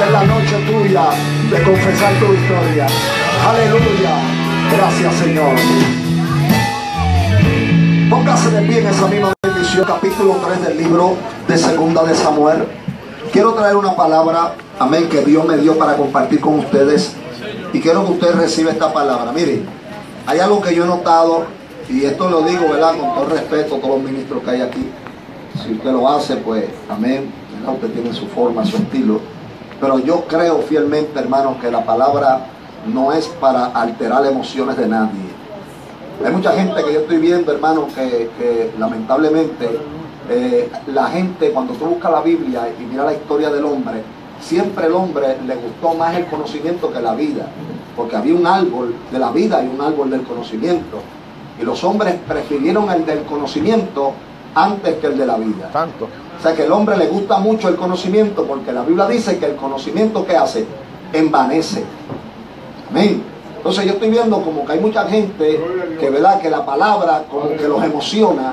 es la noche tuya de confesar tu victoria. Aleluya. Gracias, Señor. Póngase de pie en esa misma bendición. Capítulo 3 del libro de Segunda de Samuel. Quiero traer una palabra, amén, que Dios me dio para compartir con ustedes. Y quiero que usted reciba esta palabra. Mire, hay algo que yo he notado, y esto lo digo, ¿verdad?, con todo respeto a todos los ministros que hay aquí. Si usted lo hace, pues, amén, ¿verdad? Usted tiene su forma, su estilo. Pero yo creo fielmente, hermanos, que la palabra no es para alterar emociones de nadie. Hay mucha gente que yo estoy viendo, hermanos, que lamentablemente la gente, cuando tú buscas la Biblia y mira la historia del hombre, siempre el hombre le gustó más el conocimiento que la vida, porque había un árbol de la vida y un árbol del conocimiento, y los hombres prefirieron el del conocimiento antes que el de la vida. Tanto. O sea que el hombre le gusta mucho el conocimiento, porque la Biblia dice que el conocimiento, ¿qué hace? Envanece. Amén. Entonces yo estoy viendo como que hay mucha gente que, ¿verdad?, que la palabra como que los emociona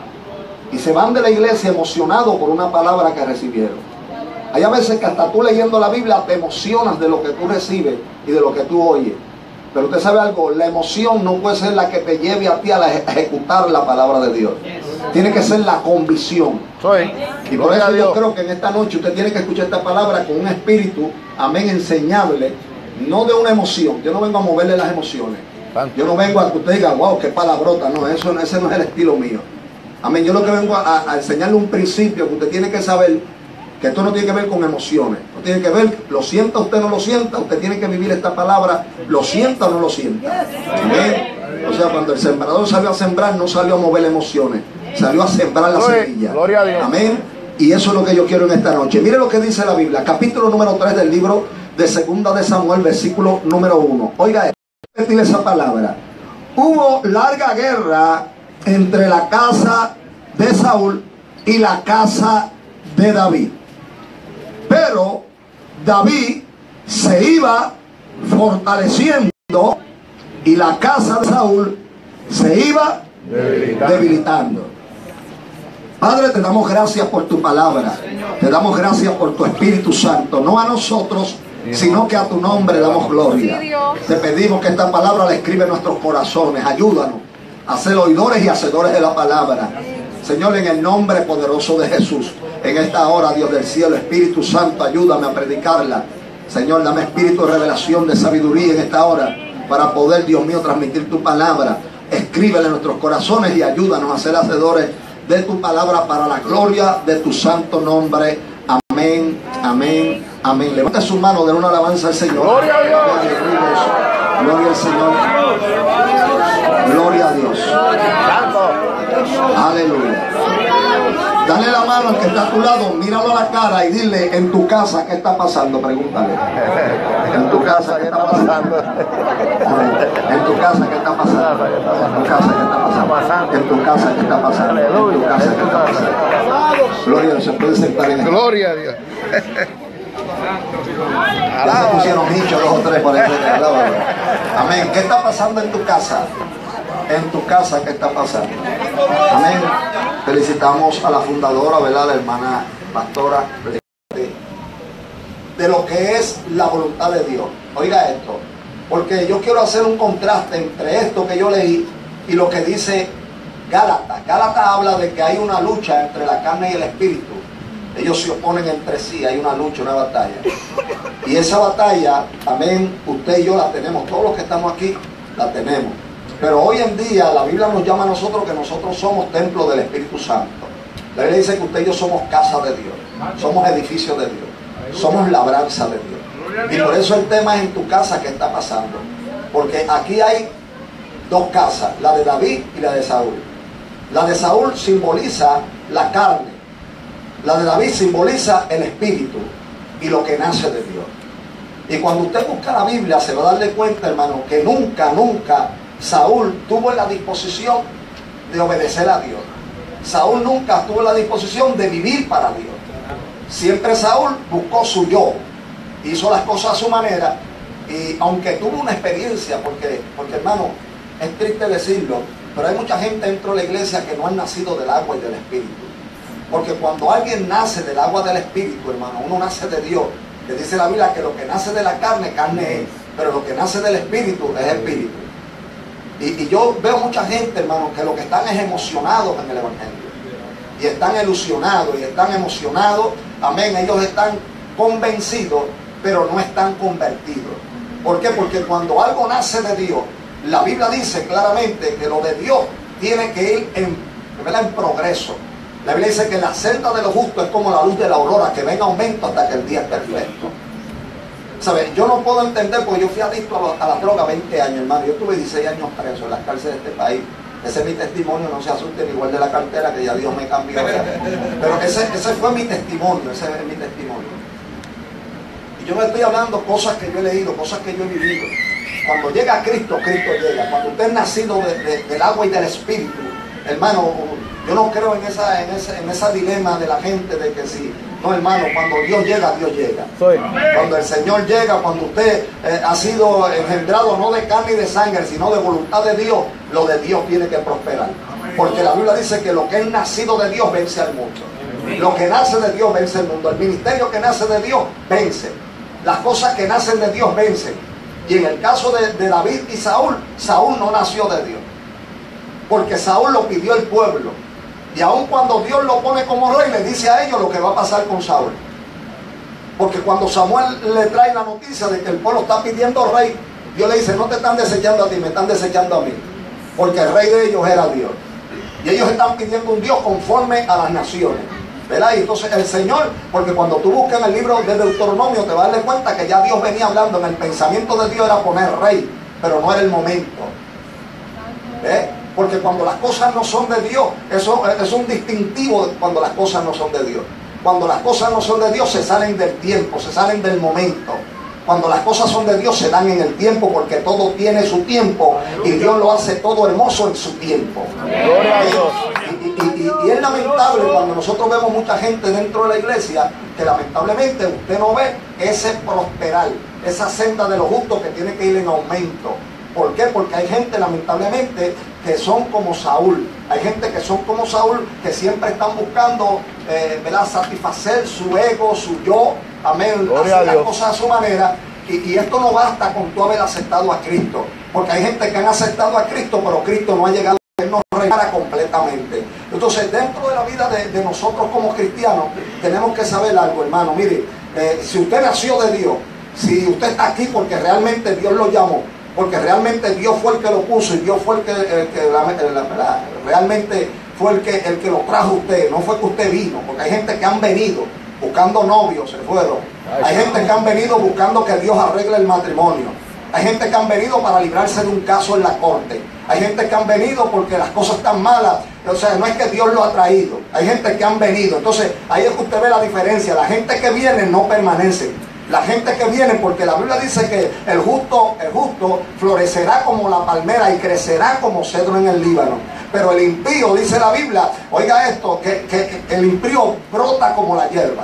y se van de la iglesia emocionados por una palabra que recibieron. Hay a veces que hasta tú leyendo la Biblia te emocionas de lo que tú recibes y de lo que tú oyes. Pero usted sabe algo, la emoción no puede ser la que te lleve a ti a ejecutar la palabra de Dios. Tiene que ser la convicción. Y por eso yo creo que en esta noche usted tiene que escuchar esta palabra con un espíritu, amén, enseñable, no de una emoción. Yo no vengo a moverle las emociones. Yo no vengo a que usted diga, wow, qué palabrota. No, ese no es el estilo mío. Amén, yo lo que vengo a enseñarle un principio que usted tiene que saber, que esto no tiene que ver con emociones. No tiene que ver, lo sienta usted o no lo sienta, usted tiene que vivir esta palabra, lo sienta o no lo sienta. Amén. O sea, cuando el sembrador salió a sembrar, no salió a mover emociones, salió a sembrar la semilla. Gloria a Dios. Amén. Y eso es lo que yo quiero en esta noche. Mire lo que dice la Biblia, capítulo número 3 del libro de Segunda de Samuel, versículo número 1. Oiga, repetir esa palabra. Hubo larga guerra entre la casa de Saúl y la casa de David. Pero David se iba fortaleciendo y la casa de Saúl se iba debilitando. Padre, te damos gracias por tu palabra. Te damos gracias por tu Espíritu Santo. No a nosotros, sino que a tu nombre damos gloria. Te pedimos que esta palabra la escribe en nuestros corazones. Ayúdanos a ser oidores y hacedores de la palabra. Señor, en el nombre poderoso de Jesús, en esta hora, Dios del cielo, Espíritu Santo, ayúdame a predicarla. Señor, dame espíritu de revelación, de sabiduría en esta hora, para poder, Dios mío, transmitir tu palabra. Escríbela en nuestros corazones y ayúdanos a ser hacedores de tu palabra para la gloria de tu santo nombre. Amén, amén, amén. Levante su mano, de una alabanza al Señor. Gloria a Dios. Gloria al Señor. Gloria a Dios. Aleluya. Dale la mano al que está a tu lado, míralo a la cara y dile, en tu casa, ¿qué está pasando? Pregúntale. En tu casa, ¿qué está pasando? En tu casa, ¿qué está pasando? En tu casa, ¿qué está pasando? En tu casa, ¿qué está pasando? En tu casa, ¿qué está pasando? Gloria a Dios, se puede sentar en el... Gloria a Dios. Ya se pusieron hinchos 2 o 3 por eso. Amén. ¿Qué está pasando en tu casa? En tu casa, ¿qué está pasando? Amén. Felicitamos a la fundadora, ¿verdad?, la hermana pastora, de lo que es la voluntad de Dios. Oiga esto, porque yo quiero hacer un contraste entre esto que yo leí y lo que dice Gálatas. Gálatas habla de que hay una lucha entre la carne y el espíritu. Ellos se oponen entre sí, hay una lucha, una batalla. Y esa batalla, amén, usted y yo la tenemos, todos los que estamos aquí la tenemos. Pero hoy en día la Biblia nos llama a nosotros que nosotros somos templo del Espíritu Santo. La Biblia dice que usted y yo somos casa de Dios, somos edificio de Dios, somos labranza de Dios. Y por eso el tema es en tu casa, ¿qué está pasando? Porque aquí hay 2 casas, la de David y la de Saúl. La de Saúl simboliza la carne, la de David simboliza el espíritu y lo que nace de Dios. Y cuando usted busca la Biblia se va a darle cuenta, hermano, que nunca Saúl tuvo la disposición de obedecer a Dios. Saúl nunca tuvo la disposición de vivir para Dios. Siempre Saúl buscó su yo, hizo las cosas a su manera, y aunque tuvo una experiencia, porque hermano, es triste decirlo, pero hay mucha gente dentro de la iglesia que no han nacido del agua y del espíritu. Porque cuando alguien nace del agua del espíritu, hermano, uno nace de Dios, Que dice la Biblia que lo que nace de la carne, carne es, pero lo que nace del espíritu es espíritu. Y yo veo mucha gente, hermano, que lo que están es emocionados en el evangelio. Y están ilusionados y están emocionados. Amén. Ellos están convencidos, pero no están convertidos. ¿Por qué? Porque cuando algo nace de Dios, la Biblia dice claramente que lo de Dios tiene que ir en progreso. La Biblia dice que la senda de los justos es como la luz de la aurora, que va en aumento hasta que el día es perfecto. ¿Sabes? Yo no puedo entender, porque yo fui adicto a la droga 20 años, hermano. Yo tuve 16 años preso en las cárceles de este país. Ese es mi testimonio, no se asusten, igual de la cartera, que ya Dios me cambió. Pero ese fue mi testimonio, ese es mi testimonio. Y yo no estoy hablando cosas que yo he leído, cosas que yo he vivido. Cuando llega Cristo, Cristo llega. Cuando usted es nacido del agua y del Espíritu, hermano, yo no creo en esa dilema de la gente de que si... No, hermano, cuando Dios llega, Dios llega. Cuando el Señor llega, cuando usted ha sido engendrado no de carne y de sangre, sino de voluntad de Dios, lo de Dios tiene que prosperar. Porque la Biblia dice que lo que es nacido de Dios vence al mundo. Lo que nace de Dios vence al mundo. El ministerio que nace de Dios vence. Las cosas que nacen de Dios vencen. Y en el caso de David y Saúl, Saúl no nació de Dios. Porque Saúl lo pidió el pueblo. Y aun cuando Dios lo pone como rey, le dice a ellos lo que va a pasar con Saúl. Porque cuando Samuel le trae la noticia de que el pueblo está pidiendo rey, Dios le dice, no te están desechando a ti, me están desechando a mí. Porque el rey de ellos era Dios. Y ellos están pidiendo un Dios conforme a las naciones. ¿Verdad? Y entonces el Señor, porque cuando tú buscas en el libro de Deuteronomio, te vas a dar cuenta que ya Dios venía hablando, en el pensamiento de Dios era poner rey, pero no era el momento. Porque cuando las cosas no son de Dios, eso es un distintivo de cuando las cosas no son de Dios. Cuando las cosas no son de Dios, se salen del tiempo, se salen del momento. Cuando las cosas son de Dios, se dan en el tiempo, porque todo tiene su tiempo y Dios lo hace todo hermoso en su tiempo. Y es lamentable cuando nosotros vemos mucha gente dentro de la iglesia que lamentablemente usted no ve ese prosperar, esa senda de los justos que tiene que ir en aumento. ¿Por qué? Porque hay gente lamentablemente que son como Saúl. Hay gente que son como Saúl, que siempre están buscando satisfacer su ego, su yo, amén, hacer las cosas a su manera. Y esto no basta con tú haber aceptado a Cristo, porque hay gente que han aceptado a Cristo, pero Cristo no ha llegado a nos regala completamente. Entonces, dentro de la vida de nosotros como cristianos, tenemos que saber algo, hermano. Mire, si usted nació de Dios, si usted está aquí porque realmente Dios lo llamó, porque realmente Dios fue el que lo puso y Dios fue el que realmente fue el que lo trajo a usted, no fue que usted vino, porque hay gente que han venido buscando novios, se fueron. Hay gente que han venido buscando que Dios arregle el matrimonio. Hay gente que han venido para librarse de un caso en la corte. Hay gente que han venido porque las cosas están malas. O sea, no es que Dios lo ha traído. Hay gente que han venido. Entonces, ahí es que usted ve la diferencia. La gente que viene no permanece. La gente que viene, porque la Biblia dice que el justo florecerá como la palmera y crecerá como cedro en el Líbano. Pero el impío, dice la Biblia, oiga esto, que el impío brota como la hierba.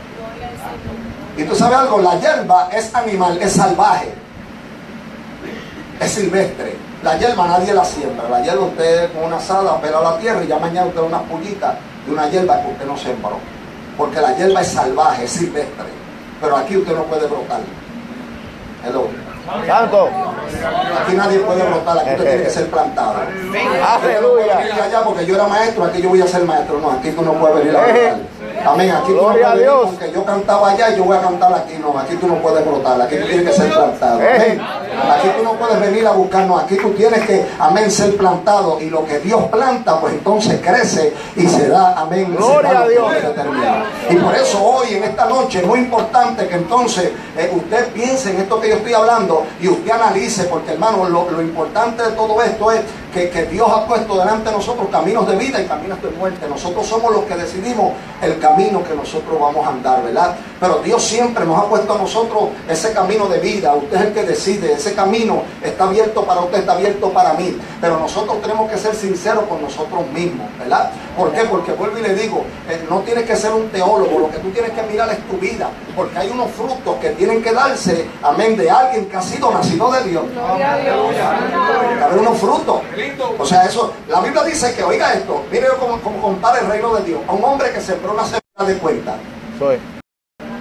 Y tú sabes algo, la hierba es animal, es salvaje, es silvestre. La hierba nadie la siembra. La hierba usted con una asada pela la tierra y ya mañana usted unas pullitas de una hierba que usted no sembró. Porque la hierba es salvaje, es silvestre. Pero aquí usted no puede brotar. Hello. Santo. Aquí nadie puede brotar, aquí usted tiene que ser plantado. Aleluya. Allá porque yo era maestro, aquí yo voy a ser maestro. No, aquí tú no puedes venir a brotar. Amén. Aquí tú no puedes venir porque yo cantaba allá y yo voy a cantar aquí. No, aquí tú no puedes brotar, aquí tú tienes que ser plantado. Amén. Aquí tú no puedes venir a buscarnos, aquí tú tienes que, amén, ser plantado. Y lo que Dios planta, pues entonces crece y se da, amén. Gloria a Dios. Y por eso hoy, en esta noche, es muy importante que entonces usted piense en esto que yo estoy hablando y usted analice, porque hermano, lo importante de todo esto es que Dios ha puesto delante de nosotros caminos de vida y caminos de muerte. Nosotros somos los que decidimos el camino que nosotros vamos a andar, ¿verdad? Pero Dios siempre nos ha puesto a nosotros ese camino de vida. Usted es el que decide, ese camino está abierto para usted, está abierto para mí. Pero nosotros tenemos que ser sinceros con nosotros mismos, ¿verdad? ¿Por qué? Porque vuelvo y le digo, no tienes que ser un teólogo, lo que tú tienes que mirar es tu vida, porque hay unos frutos que tienen que darse, amén, de alguien que ha sido nacido de Dios. Hay unos frutos. O sea, eso, la Biblia dice que, oiga esto, mire cómo compara el reino de Dios a un hombre que sembró una semilla de cuenta.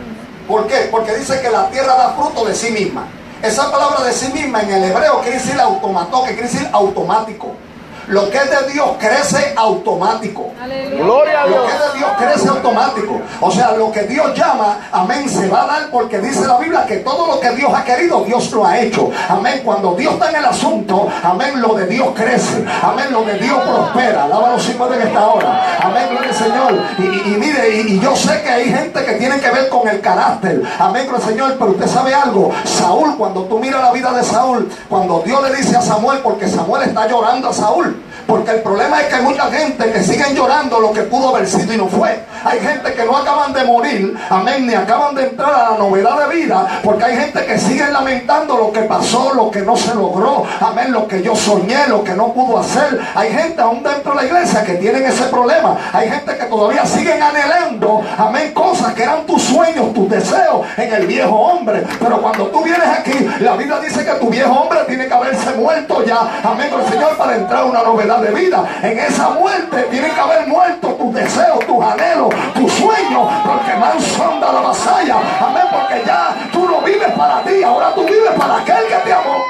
¿Por qué? Porque dice que la tierra da fruto de sí misma. Esa palabra de sí misma en el hebreo quiere decir automató, que quiere decir automático. Lo que es de Dios crece automático. Gloria a Dios. Lo que es de Dios crece automático. O sea, lo que Dios llama, amén, se va a dar, porque dice la Biblia que todo lo que Dios ha querido, Dios lo ha hecho. Amén. Cuando Dios está en el asunto, amén, lo de Dios crece. Amén, lo de Dios prospera. Alábalo si puede en esta hora. Amén, gloria al Señor. Y mire, y yo sé que hay gente que tiene que ver con el carácter. Amén, gloria al Señor. Pero usted sabe algo. Saúl, cuando tú miras la vida de Saúl, cuando Dios le dice a Samuel, porque Samuel está llorando a Saúl, porque el problema es que hay mucha gente que siguen llorando lo que pudo haber sido y no fue. Hay gente que no acaban de morir, amén, ni acaban de entrar a la novedad de vida, porque hay gente que sigue lamentando lo que pasó, lo que no se logró, amén, lo que yo soñé, lo que no pudo hacer. Hay gente aún dentro de la iglesia que tienen ese problema. Hay gente que todavía siguen anhelando, amén, cosas que eran tus sueños, tus deseos en el viejo hombre. Pero cuando tú vienes aquí, la Biblia dice que tu viejo hombre tiene que haberse muerto ya, amén, con el Señor, para entrar a una novedad de vida. En esa muerte tienen que haber muerto tus deseos, tus anhelos, tus sueños, porque más sonda la vasalla, amén, porque ya tú no vives para ti, ahora tú vives para aquel que te amó.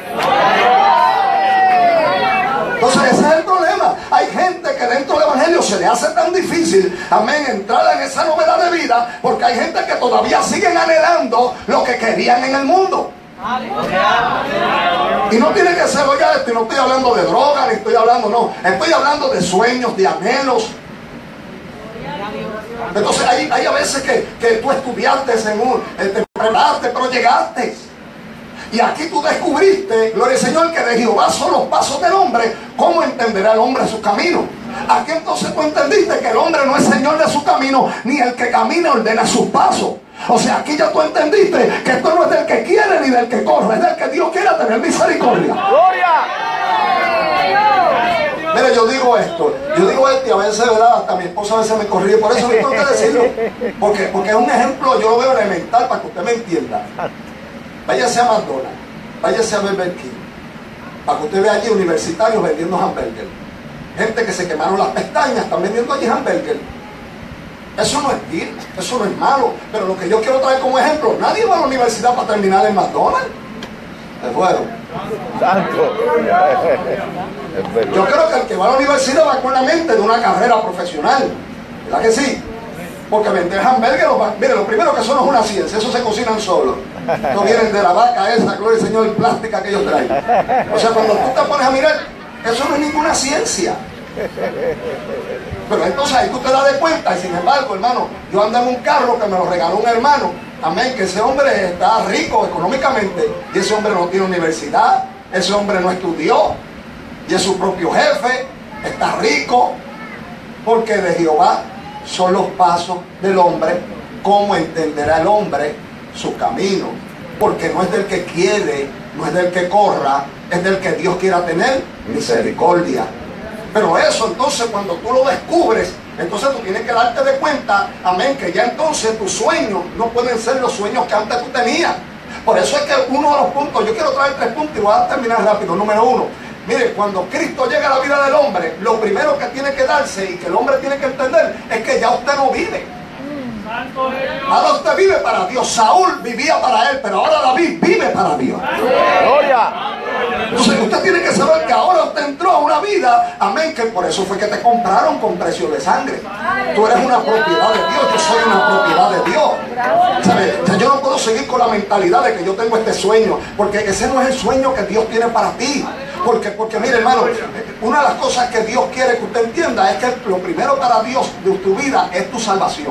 Entonces ese es el problema. Hay gente que dentro del evangelio se le hace tan difícil, amén, entrar en esa novedad de vida, porque hay gente que todavía siguen anhelando lo que querían en el mundo. Y no tiene que ser, oiga esto, y no estoy hablando de droga, ni estoy hablando, no, estoy hablando de sueños, de anhelos. Entonces hay a veces que tú estudiaste te preparaste, pero llegaste. Y aquí tú descubriste, gloria al Señor, que de Jehová son los pasos del hombre. ¿Cómo entenderá el hombre su camino? Aquí entonces tú entendiste que el hombre no es señor de su camino, ni el que camina ordena sus pasos. O sea, aquí ya tú entendiste que esto no es del que quiere ni del que corre, es del que Dios quiera tener misericordia. Gloria. Mira, yo digo esto y a veces, ¿verdad? Hasta mi esposa a veces me corrige, por eso me tengo que decirlo. Porque es un ejemplo, yo lo veo elemental para que usted me entienda. Váyase a McDonald's, váyase a Burger King, para que usted vea allí universitarios vendiendo hamburgues. Gente que se quemaron las pestañas, están vendiendo allí hamburgues. Eso no es bien, eso no es malo, pero lo que yo quiero traer como ejemplo, nadie va a la universidad para terminar en McDonald's. Se fueron. Santo. Yo creo que el que va a la universidad va con la mente de una carrera profesional, ¿verdad que sí? Porque vender hamburgues, mire, lo primero que eso no es una ciencia, eso se cocinan solos. No vienen de la vaca esa, gloria al Señor, plástica que ellos traen. O sea, cuando tú te pones a mirar, eso no es ninguna ciencia. Pero entonces ahí tú te das de cuenta, y sin embargo, hermano, yo ando en un carro que me lo regaló un hermano, amén, que ese hombre está rico económicamente, y ese hombre no tiene universidad, ese hombre no estudió, y es su propio jefe, está rico, porque de Jehová son los pasos del hombre. ¿Cómo entenderá el hombre su camino? Porque no es del que quiere, no es del que corra, es del que Dios quiera tener misericordia. Pero eso entonces cuando tú lo descubres, entonces tú tienes que darte de cuenta, amén, que ya entonces tus sueños no pueden ser los sueños que antes tú tenías. Por eso es que uno de los puntos, yo quiero traer 3 puntos y voy a terminar rápido. Número 1, mire, cuando Cristo llega a la vida del hombre, lo primero que tiene que darse y que el hombre tiene que entender es que ya usted no vive. Ahora usted vive para Dios. Saúl vivía para él, pero ahora David vive para Dios. Gloria. Entonces usted tiene que saber que ahora usted entró a una vida, amén, que por eso fue que te compraron con precio de sangre. Tú eres una propiedad de Dios, yo soy una propiedad de Dios. ¿Sabe? O sea, yo no puedo seguir con la mentalidad de que yo tengo este sueño, porque ese no es el sueño que Dios tiene para ti. Porque mire, hermano, una de las cosas que Dios quiere que usted entienda es que lo primero para Dios de tu vida es tu salvación.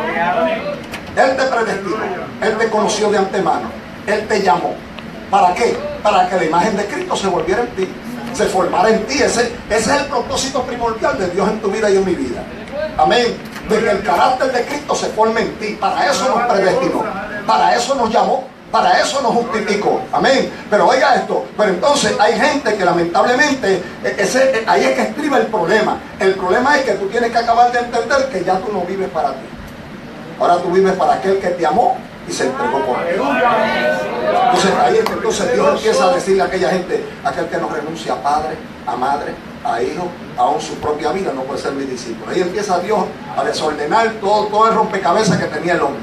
Él te predestinó, Él te conoció de antemano, Él te llamó. ¿Para qué? Para que la imagen de Cristo se volviera en ti, se formara en ti. Ese es el propósito primordial de Dios en tu vida y en mi vida. Amén. De que el carácter de Cristo se forme en ti. Para eso nos predestinó, para eso nos llamó, para eso nos justificó. Amén. Pero oiga esto, pero entonces hay gente que lamentablemente, ahí es que estriba el problema. El problema es que tú tienes que acabar de entender que ya tú no vives para ti. Ahora tú vives para aquel que te amó y se entregó por él. Entonces ahí es que entonces Dios empieza a decirle a aquella gente, aquel que no renuncia a padre, a madre, a hijo, aún su propia vida no puede ser mi discípulo. Ahí empieza Dios a desordenar todo el rompecabezas que tenía el hombre.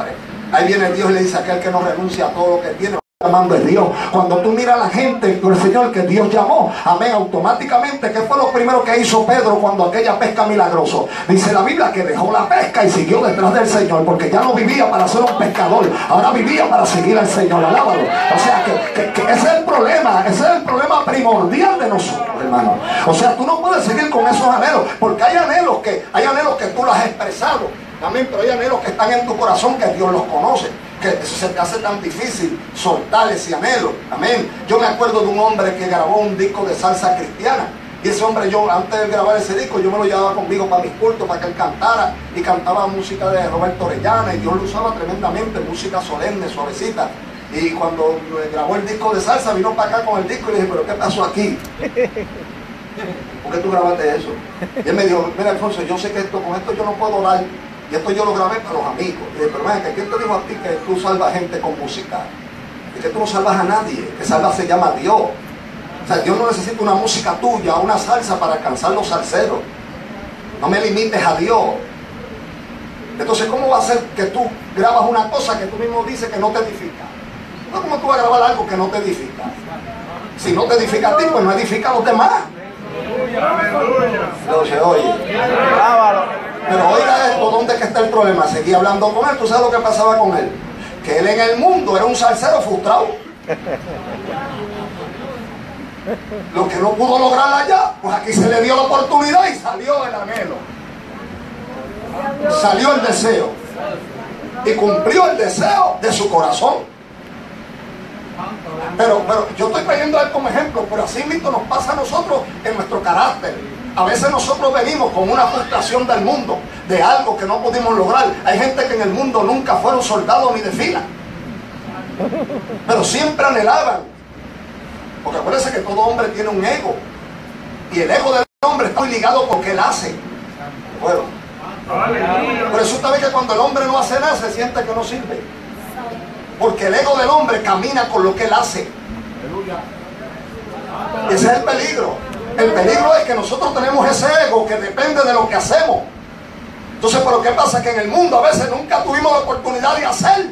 Ahí viene Dios y le dice: aquel que no renuncia a todo lo que tiene, llamando es Dios. Cuando tú miras a la gente, el Señor que Dios llamó, amén, automáticamente, ¿qué fue lo primero que hizo Pedro cuando aquella pesca milagroso? Dice la Biblia que dejó la pesca y siguió detrás del Señor, porque ya no vivía para ser un pescador, ahora vivía para seguir al Señor. Alábalo. O sea que ese es el problema, ese es el problema primordial de nosotros, hermano. O sea, tú no puedes seguir con esos anhelos, porque hay anhelos que tú los has expresado, amén, pero hay anhelos que están en tu corazón que Dios los conoce, que se te hace tan difícil soltar ese anhelo, amén. Yo me acuerdo de un hombre que grabó un disco de salsa cristiana, y ese hombre, yo antes de grabar ese disco, yo me lo llevaba conmigo para mis cultos, para que él cantara, y cantaba música de Roberto Orellana, y Dios lo usaba tremendamente, música solemne, suavecita. Y cuando grabó el disco de salsa, vino para acá con el disco y le dije: ¿pero qué pasó aquí? ¿Por qué tú grabaste eso? Y él me dijo: mira, Alfonso, yo sé que con esto yo no puedo orar, y esto yo lo grabé para los amigos. Y dije: pero mira, ¿quién te dijo a ti que tú salvas gente con música? Y que tú no salvas a nadie, que salvas se llama Dios. O sea, Dios no necesita una música tuya, una salsa para alcanzar los salseros. No me limites a Dios. Entonces, ¿cómo va a ser que tú grabas una cosa que tú mismo dices que no te edifica? No, ¿cómo tú vas a grabar algo que no te edifica? Si no te edifica a ti, pues no edifica a los demás. Entonces, oye, pero oiga esto, ¿dónde es que está el problema? Seguí hablando con él. ¿Tú sabes lo que pasaba con él? Que él en el mundo era un salsero frustrado. Lo que no pudo lograr allá, pues aquí se le dio la oportunidad y salió el anhelo, salió el deseo y cumplió el deseo de su corazón. Pero yo estoy trayendo a él como ejemplo, pero así mismo nos pasa a nosotros en nuestro carácter. A veces nosotros venimos con una frustración del mundo, de algo que no pudimos lograr. Hay gente que en el mundo nunca fueron soldados ni de fila, pero siempre anhelaban. Porque acuérdense que todo hombre tiene un ego, y el ego del hombre está muy ligado con lo que él hace. Bueno, pero resulta que cuando el hombre no hace nada, se siente que no sirve, porque el ego del hombre camina con lo que él hace. Ese es el peligro. El peligro es que nosotros tenemos ese ego que depende de lo que hacemos. Entonces, ¿pero qué pasa? Que en el mundo a veces nunca tuvimos la oportunidad de hacer.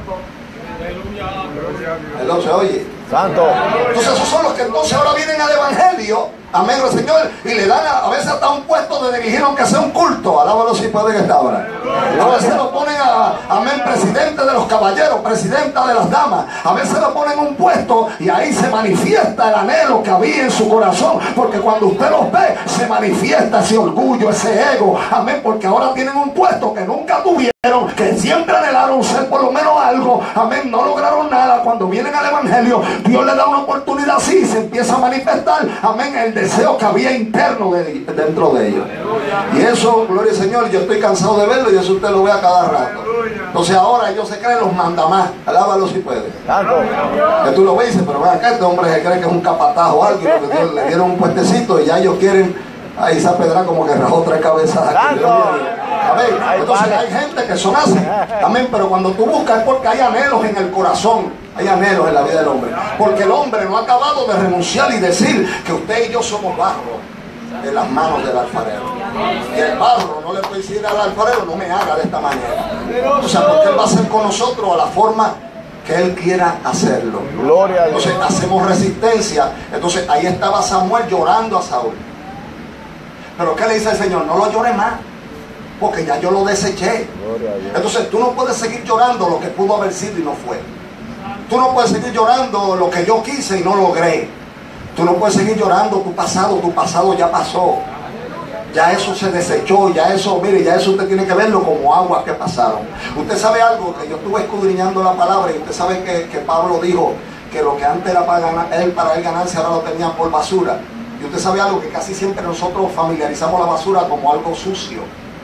Entonces, oye, Santo. Entonces esos son los que entonces ahora vienen al evangelio, amén, al Señor, y le dan a veces hasta un puesto de dirigir, aunque sea un culto. Alábalo si puede que está ahora. A veces lo ponen amén, presidente de los caballeros, presidenta de las damas. A veces lo ponen un puesto y ahí se manifiesta el anhelo que había en su corazón, porque cuando usted los ve se manifiesta ese orgullo, ese ego, amén, porque ahora tienen un puesto que nunca tuvieron, que siempre anhelaron ser por lo menos algo, amén, no lograron nada. Cuando vienen al evangelio, Dios le da una oportunidad así y se empieza a manifestar, amén, el deseo que había interno dentro de ellos. Y eso, gloria al Señor, yo estoy cansado de verlo, y eso usted lo ve a cada rato. Entonces ahora ellos se creen los mandamás. Alábalo si puede. Que tú lo ves y dices: pero ven acá, este hombre se cree que es un capataz o algo, porque le dieron un puestecito y ya ellos quieren. Ahí esa pedra como que rajó 3 cabezas aquí. Amén. Entonces hay gente que son así. Amén. Pero cuando tú buscas es porque hay anhelos en el corazón. Hay anhelos en la vida del hombre. Porque el hombre no ha acabado de renunciar y decir que usted y yo somos barro en las manos del alfarero. Y el barro no le puede decir al alfarero: no me haga de esta manera. O sea, porque él va a hacer con nosotros a la forma que él quiera hacerlo. Gloria a Dios. Entonces hacemos resistencia. Entonces ahí estaba Samuel llorando a Saúl. Pero ¿qué le dice el Señor? No lo llore más, porque ya yo lo deseché. Entonces tú no puedes seguir llorando lo que pudo haber sido y no fue. Tú no puedes seguir llorando lo que yo quise y no logré. Tú no puedes seguir llorando tu pasado ya pasó. Ya eso se desechó, ya eso, mire, ya eso usted tiene que verlo como aguas que pasaron. Usted sabe algo, que yo estuve escudriñando la palabra, y usted sabe que Pablo dijo que lo que antes era para él ganancia, ahora lo tenía por basura. Y usted sabe algo, que casi siempre nosotros familiarizamos la basura como algo sucio.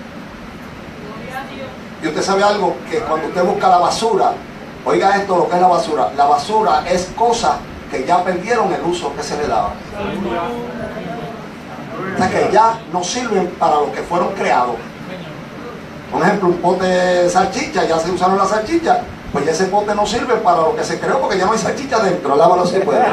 Y usted sabe algo, que cuando usted busca la basura, oiga esto, lo que es la basura. La basura es cosas que ya perdieron el uso que se le daba. O sea, que ya no sirven para lo que fueron creados. Por ejemplo, un pote de salchicha, ya se usaron las salchichas, pues ya ese pote no sirve para lo que se creó, porque ya no hay salchicha dentro. Alábalo si puede.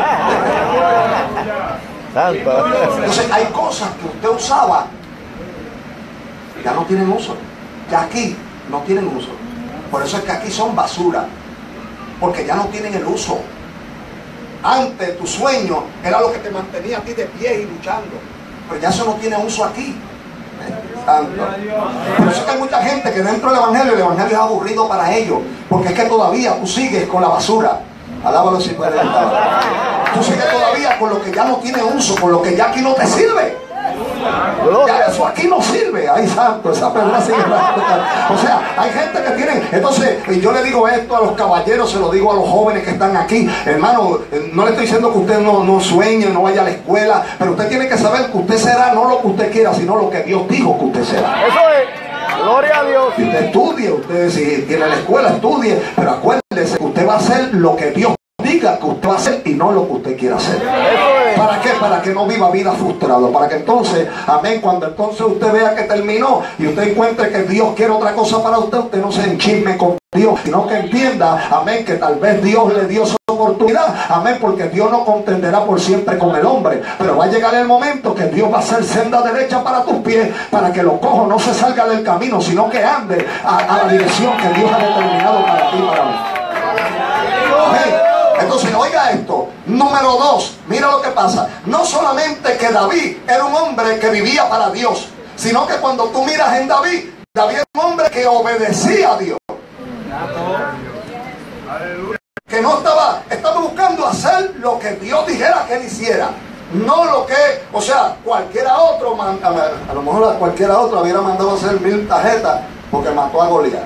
Entonces hay cosas que usted usaba, ya no tienen uso. Ya aquí no tienen uso. Por eso es que aquí son basura, porque ya no tienen el uso. Antes tu sueño era lo que te mantenía a ti de pie y luchando, pero ya eso no tiene uso aquí. Santo. Por eso es que hay mucha gente que dentro del evangelio, el evangelio es aburrido para ellos, porque es que todavía tú sigues con la basura. Alábalo si puedes. Tú sigues todavía con lo que ya no tiene uso, con lo que ya aquí no te sirve. Ya eso aquí no sirve. Ay, santo, esa pedra sigue. O sea, hay gente que tiene. Entonces, yo le digo esto a los caballeros, se lo digo a los jóvenes que están aquí. Hermano, no le estoy diciendo que usted no sueñe, no vaya a la escuela, pero usted tiene que saber que usted será no lo que usted quiera, sino lo que Dios dijo que usted será. Eso es. Gloria a Dios. Si usted estudie, usted si tiene la escuela, estudie, pero acuérdese que usted va a hacer lo que Dios diga que usted va a hacer y no lo que usted quiera hacer. ¿Para qué? Para que no viva vida frustrado. Para que entonces, amén, cuando entonces usted vea que terminó y usted encuentre que Dios quiere otra cosa para usted, usted no se enchisme con Dios, sino que entienda, amén, que tal vez Dios le dio su oportunidad, amén, porque Dios no contenderá por siempre con el hombre, pero va a llegar el momento que Dios va a hacer senda derecha para tus pies, para que los cojos no se salga del camino, sino que ande a la dirección que Dios ha determinado para ti y para mí. Amén. Entonces, oiga esto, número 2, mira lo que pasa. No solamente que David era un hombre que vivía para Dios, sino que cuando tú miras en David, David era un hombre que obedecía a Dios. Que no estaba buscando hacer lo que Dios dijera que él hiciera. No lo que, o sea, cualquiera otro, a lo mejor cualquiera otro hubiera mandado a hacer 1000 tarjetas porque mató a Goliat.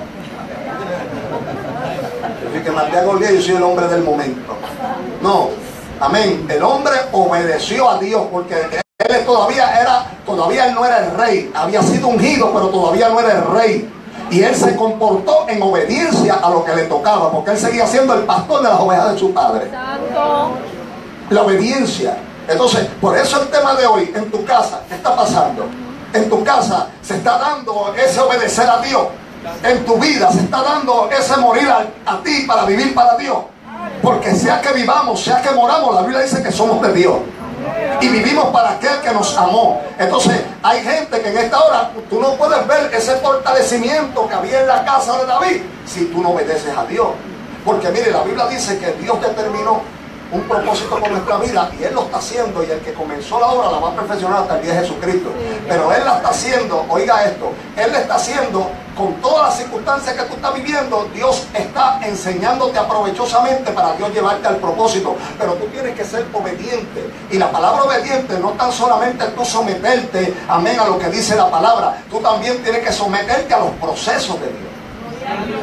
Que maté a Goliat, yo soy el hombre del momento. No, amén. El hombre obedeció a Dios porque él todavía él no era el rey. Había sido ungido, pero todavía no era el rey. Y él se comportó en obediencia a lo que le tocaba, porque él seguía siendo el pastor de las ovejas de su padre. La obediencia. Entonces, por eso el tema de hoy, en tu casa, ¿qué está pasando? En tu casa se está dando ese obedecer a Dios. En tu vida se está dando ese morir a ti para vivir para Dios. Porque sea que vivamos, sea que moramos, la Biblia dice que somos de Dios y vivimos para aquel que nos amó. Entonces hay gente que en esta hora tú no puedes ver ese fortalecimiento que había en la casa de David si tú no obedeces a Dios. Porque mire, la Biblia dice que Dios determinó un propósito con nuestra vida y Él lo está haciendo, y el que comenzó la obra la va a perfeccionar hasta el día de Jesucristo. Pero Él la está haciendo, oiga esto, Él la está haciendo con todas las circunstancias que tú estás viviendo. Dios está enseñándote aprovechosamente para Dios llevarte al propósito, pero tú tienes que ser obediente. Y la palabra obediente no tan solamente tú someterte, amén, a lo que dice la palabra, tú también tienes que someterte a los procesos de Dios.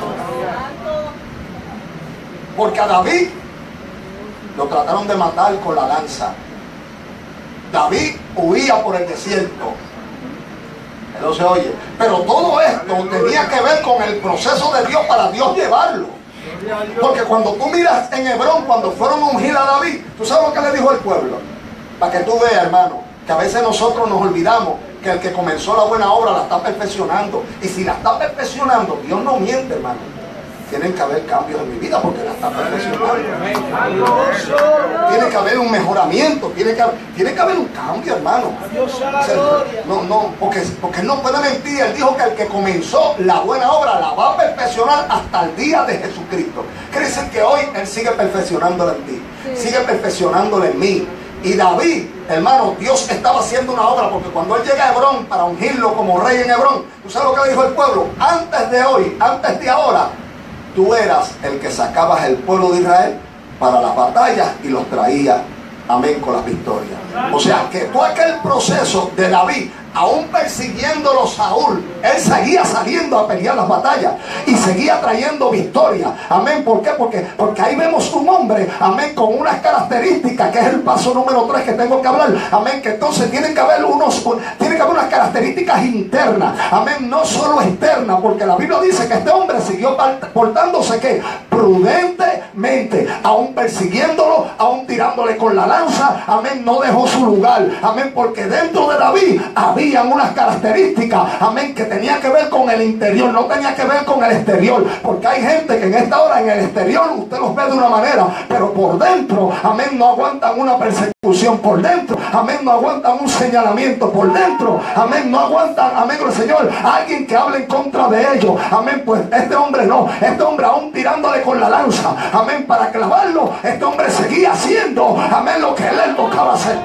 Porque a David lo trataron de matar con la lanza. David huía por el desierto. No se oye. Pero todo esto tenía que ver con el proceso de Dios para Dios llevarlo. Porque cuando tú miras en Hebrón, cuando fueron a ungir a David, ¿tú sabes lo que le dijo al pueblo? Para que tú veas, hermano, que a veces nosotros nos olvidamos que el que comenzó la buena obra la está perfeccionando. Y si la está perfeccionando, Dios no miente, hermano. Tienen que haber cambios en mi vida porque la está perfeccionando. Tiene que haber un mejoramiento, tiene que haber un cambio, hermano. Porque Él no puede mentir. Él dijo que el que comenzó la buena obra la va a perfeccionar hasta el día de Jesucristo. Quiere decir que hoy Él sigue perfeccionándola en ti, sigue perfeccionándola en mí. Y David, hermano, Dios estaba haciendo una obra, porque cuando él llega a Hebrón para ungirlo como rey en Hebrón, ¿tú sabes lo que le dijo el pueblo? Antes de hoy, antes de ahora, tú eras el que sacabas el pueblo de Israel para las batallas y los traías, amén, con las victorias. O sea, que todo aquel proceso de David, aún persiguiéndolo Saúl, él seguía saliendo a pelear las batallas y seguía trayendo victoria. Amén. ¿Por qué? Porque ahí vemos un hombre, amén, con unas características, que es el paso número 3 que tengo que hablar. Amén. Que entonces tiene que haber unas características internas. Amén. No solo externas, porque la Biblia dice que este hombre siguió portándose ¿qué? Prudentemente, aún persiguiéndolo, aún tirándole con la lanza. Amén. No dejó su lugar. Amén. Porque dentro de David habían unas características, amén, que tenía que ver con el interior, no tenía que ver con el exterior. Porque hay gente que en esta hora en el exterior usted los ve de una manera, pero por dentro, amén, no aguantan una persecución. por dentro, amén, no aguantan un señalamiento por dentro, amén, no aguantan, amén, el Señor, alguien que hable en contra de ellos, amén. Pues este hombre no, este hombre aún tirándole con la lanza, amén, para clavarlo, este hombre seguía haciendo, amén, lo que él le tocaba hacer.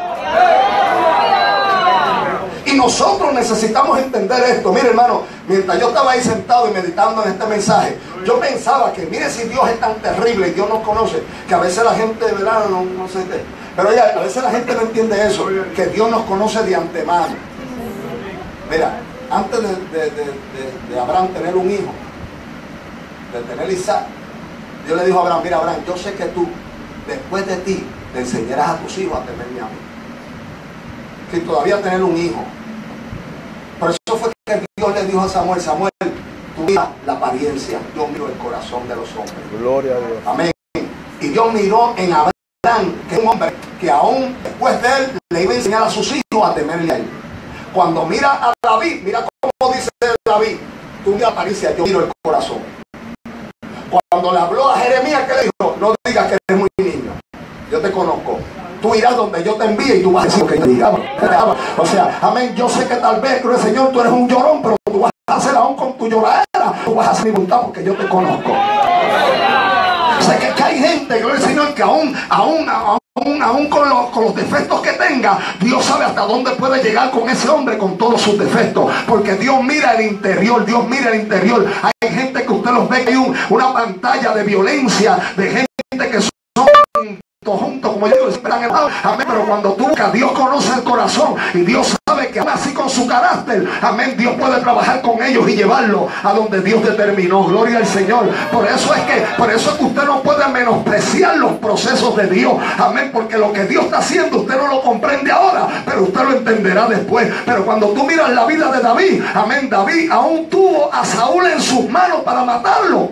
Y nosotros necesitamos entender esto. Mire, hermano, mientras yo estaba ahí sentado y meditando en este mensaje, yo pensaba que, mire, si Dios es tan terrible y Dios nos conoce, que a veces la gente, ¿verdad? No sé qué. Pero oiga, a veces la gente no entiende eso, que Dios nos conoce de antemano. Mira, antes de Abraham tener un hijo, de tener Isaac, Dios le dijo a Abraham, mira, Abraham, yo sé que tú, después de ti, te enseñarás a tus hijos a temerme a mí. Que todavía tener un hijo. Por eso fue que Dios le dijo a Samuel, Samuel, tú mira la apariencia, yo miro el corazón de los hombres. Gloria a Dios. Amén. Y Dios miró en Abraham, que es un hombre que aún después de él le iba a enseñar a sus hijos a temerle a él. Cuando mira a David, mira cómo dice David, tú mira la apariencia, yo miro el corazón. Cuando le habló a Jeremías, ¿qué le dijo? No digas que eres muy niño, yo te conozco. Tú irás donde yo te envíe y tú vas a decir lo que yo diga. O sea, amén, yo sé que tal vez, creo, Señor, tú eres un llorón, pero tú vas a hacer aún con tu lloradera, tú vas a hacer mi voluntad porque yo te conozco. O sea, que hay gente, gloria al Señor, que aún con los defectos que tenga, Dios sabe hasta dónde puede llegar con ese hombre con todos sus defectos, porque Dios mira el interior, Dios mira el interior. Hay gente que usted los ve, que hay una pantalla de violencia, de gente que son juntos, como yo digo, esperan el lado, amén. Pero cuando tú buscas, Dios conoce el corazón y Dios sabe que aún así con su carácter, amén, Dios puede trabajar con ellos y llevarlo a donde Dios determinó. Gloria al Señor. Por eso es que usted no puede menospreciar los procesos de Dios, amén, porque lo que Dios está haciendo usted no lo comprende ahora, pero usted lo entenderá después. Pero cuando tú miras la vida de David, amén, David aún tuvo a Saúl en sus manos para matarlo.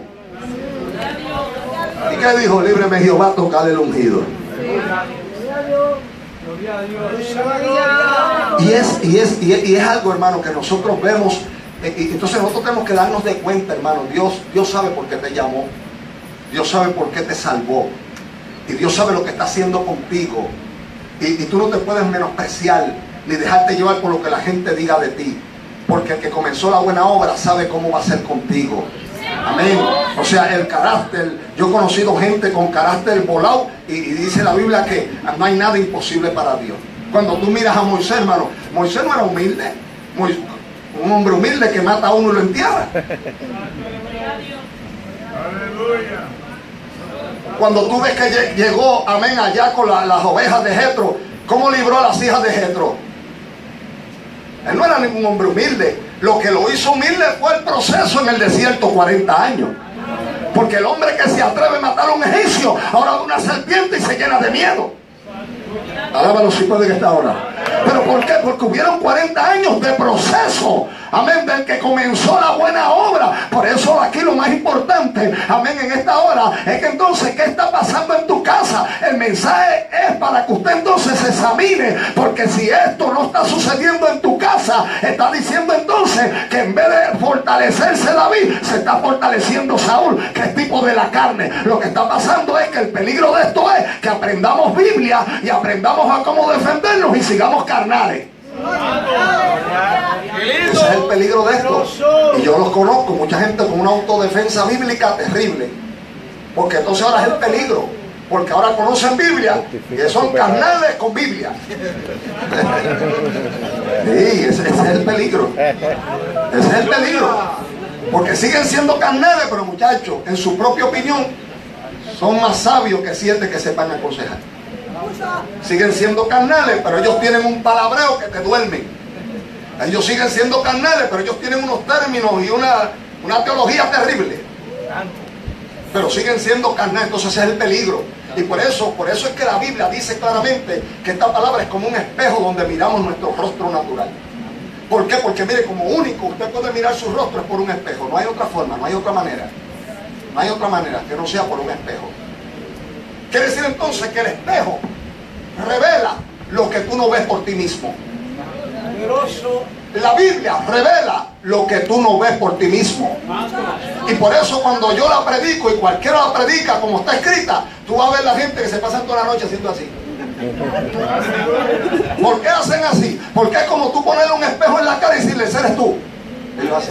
¿Y qué dijo? Líbreme Jehová, tocar el ungido. Y es algo, hermano, que nosotros vemos. Y entonces nosotros tenemos que darnos de cuenta, hermano. Dios sabe por qué te llamó. Dios sabe por qué te salvó. Y Dios sabe lo que está haciendo contigo. Y tú no te puedes menospreciar ni dejarte llevar por lo que la gente diga de ti. Porque el que comenzó la buena obra sabe cómo va a ser contigo. Amén. O sea, el carácter, yo he conocido gente con carácter volado y dice la Biblia que no hay nada imposible para Dios. Cuando tú miras a Moisés, hermano, Moisés no era humilde, un hombre humilde que mata a uno y lo entierra. Cuando tú ves que llegó, amén, allá con las ovejas de Jetro, ¿cómo libró a las hijas de Jetro? Él no era ningún hombre humilde. Lo que lo hizo humilde fue el proceso en el desierto, 40 años. Porque el hombre que se atreve a matar a un egipcio, ahora ve una serpiente y se llena de miedo. Alábalo si puede que está ahora. ¿Pero por qué? Porque hubieron 40 años de proceso, amén, del que comenzó la buena obra. Por eso aquí lo más importante, amén, en esta hora es que entonces, ¿qué está pasando en tu casa? El mensaje es para que usted entonces se examine, porque si esto no está sucediendo en tu casa, está diciendo entonces que en vez de fortalecerse David, se está fortaleciendo Saúl, que es tipo de la carne. Lo que está pasando es que el peligro de esto es que aprendamos Biblia y aprendamos a cómo defendernos y sigamos carnales. Ese es el peligro de esto. Y yo los conozco, mucha gente con una autodefensa bíblica terrible. Porque entonces ahora es el peligro. Porque ahora conocen Biblia y son carnales con Biblia. Sí, ese es el peligro. Ese es el peligro. Porque siguen siendo carnales, pero muchachos, en su propia opinión, son más sabios que 7 que sepan aconsejar. Siguen siendo carnales, pero ellos tienen un palabreo que te duermen. Ellos siguen siendo carnales, pero ellos tienen unos términos y una teología terrible. Pero siguen siendo carnales, entonces ese es el peligro. Y por eso es que la Biblia dice claramente que esta palabra es como un espejo donde miramos nuestro rostro natural. ¿Por qué? Porque mire, como único usted puede mirar su rostro es por un espejo. No hay otra forma, no hay otra manera. No hay otra manera que no sea por un espejo. Quiere decir entonces que el espejo revela lo que tú no ves por ti mismo. La Biblia revela lo que tú no ves por ti mismo. Y por eso cuando yo la predico y cualquiera la predica como está escrita, tú vas a ver la gente que se pasa toda la noche haciendo así. ¿Por qué hacen así? Porque es como tú ponerle un espejo en la cara y decirle, ese eres tú. Ellos hacen.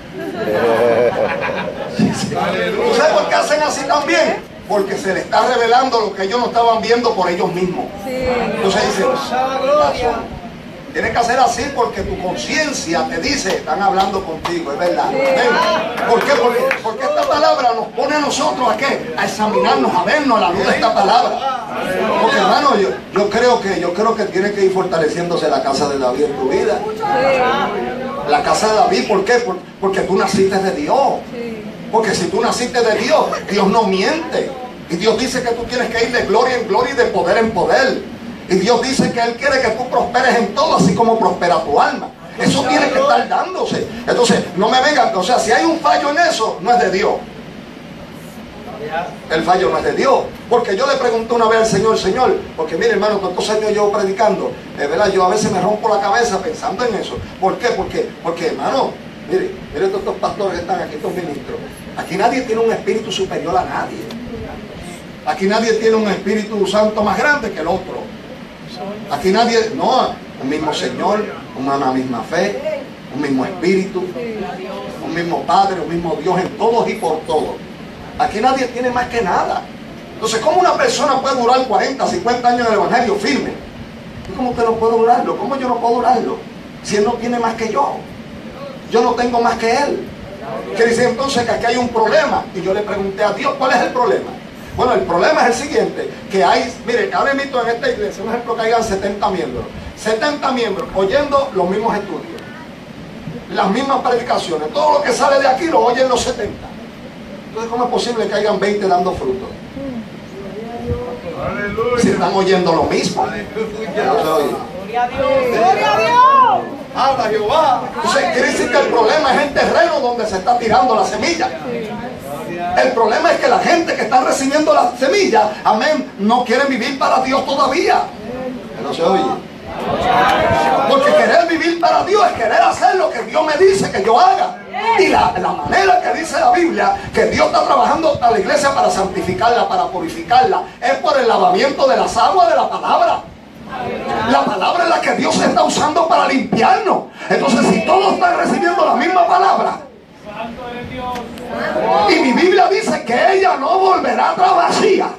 ¿Tú sabes por qué hacen así también? Porque se les está revelando lo que ellos no estaban viendo por ellos mismos. Entonces dicen, tienes que hacer así porque tu conciencia te dice, están hablando contigo, es verdad. ¿Por qué? Porque esta palabra nos pone a nosotros ¿a qué? A examinarnos, a vernos a la luz de esta palabra. Porque hermano, yo creo que tiene que ir fortaleciéndose la casa de David en tu vida. La casa de David, ¿por qué? Porque tú naciste de Dios. Porque si tú naciste de Dios, Dios no miente. Y Dios dice que tú tienes que ir de gloria en gloria y de poder en poder. Y Dios dice que Él quiere que tú prosperes en todo, así como prospera tu alma. Eso tiene que estar dándose. Entonces, no me vengan, o sea, si hay un fallo en eso, no es de Dios. El fallo no es de Dios. Porque yo le pregunté una vez al Señor, porque mire hermano, tantos años llevo predicando, ¿verdad? Yo a veces me rompo la cabeza pensando en eso. ¿Por qué? Porque hermano, mire todos estos pastores que están aquí, estos ministros. Aquí nadie tiene un espíritu superior a nadie. Aquí nadie tiene un Espíritu Santo más grande que el otro. Aquí nadie, no, un mismo Señor, una misma fe, un mismo Espíritu, un mismo Padre, un mismo Dios en todos y por todos. Aquí nadie tiene más que nada. Entonces, ¿cómo una persona puede durar 40, 50 años en el Evangelio firme? ¿Cómo usted no puede durarlo? ¿Cómo yo no puedo durarlo? Si Él no tiene más que yo. Yo no tengo más que Él. Que dice entonces que aquí hay un problema. Y yo le pregunté a Dios, ¿cuál es el problema? Bueno, el problema es el siguiente, que hay, mire, ahora mismo en esta iglesia, un ejemplo que hayan 70 miembros. 70 miembros oyendo los mismos estudios, las mismas predicaciones. Todo lo que sale de aquí lo oyen los 70. Entonces, ¿cómo es posible que hayan 20 dando frutos? Si están oyendo lo mismo. Gloria a Dios. ¡Gloria a Dios! ¡Habla Jehová! Entonces, quiere decir que el problema es el terreno donde se está tirando la semilla. El problema es que la gente que está recibiendo la semilla, amén, no quiere vivir para Dios todavía. No se oye. Porque querer vivir para Dios es querer hacer lo que Dios me dice que yo haga. Y la manera que dice la Biblia que Dios está trabajando a la iglesia para santificarla, para purificarla, es por el lavamiento de las aguas de la palabra. La palabra es la que Dios está usando para limpiarnos. Entonces, si todos están recibiendo la misma palabra, y mi Biblia dice que ella no volverá atrás vacía,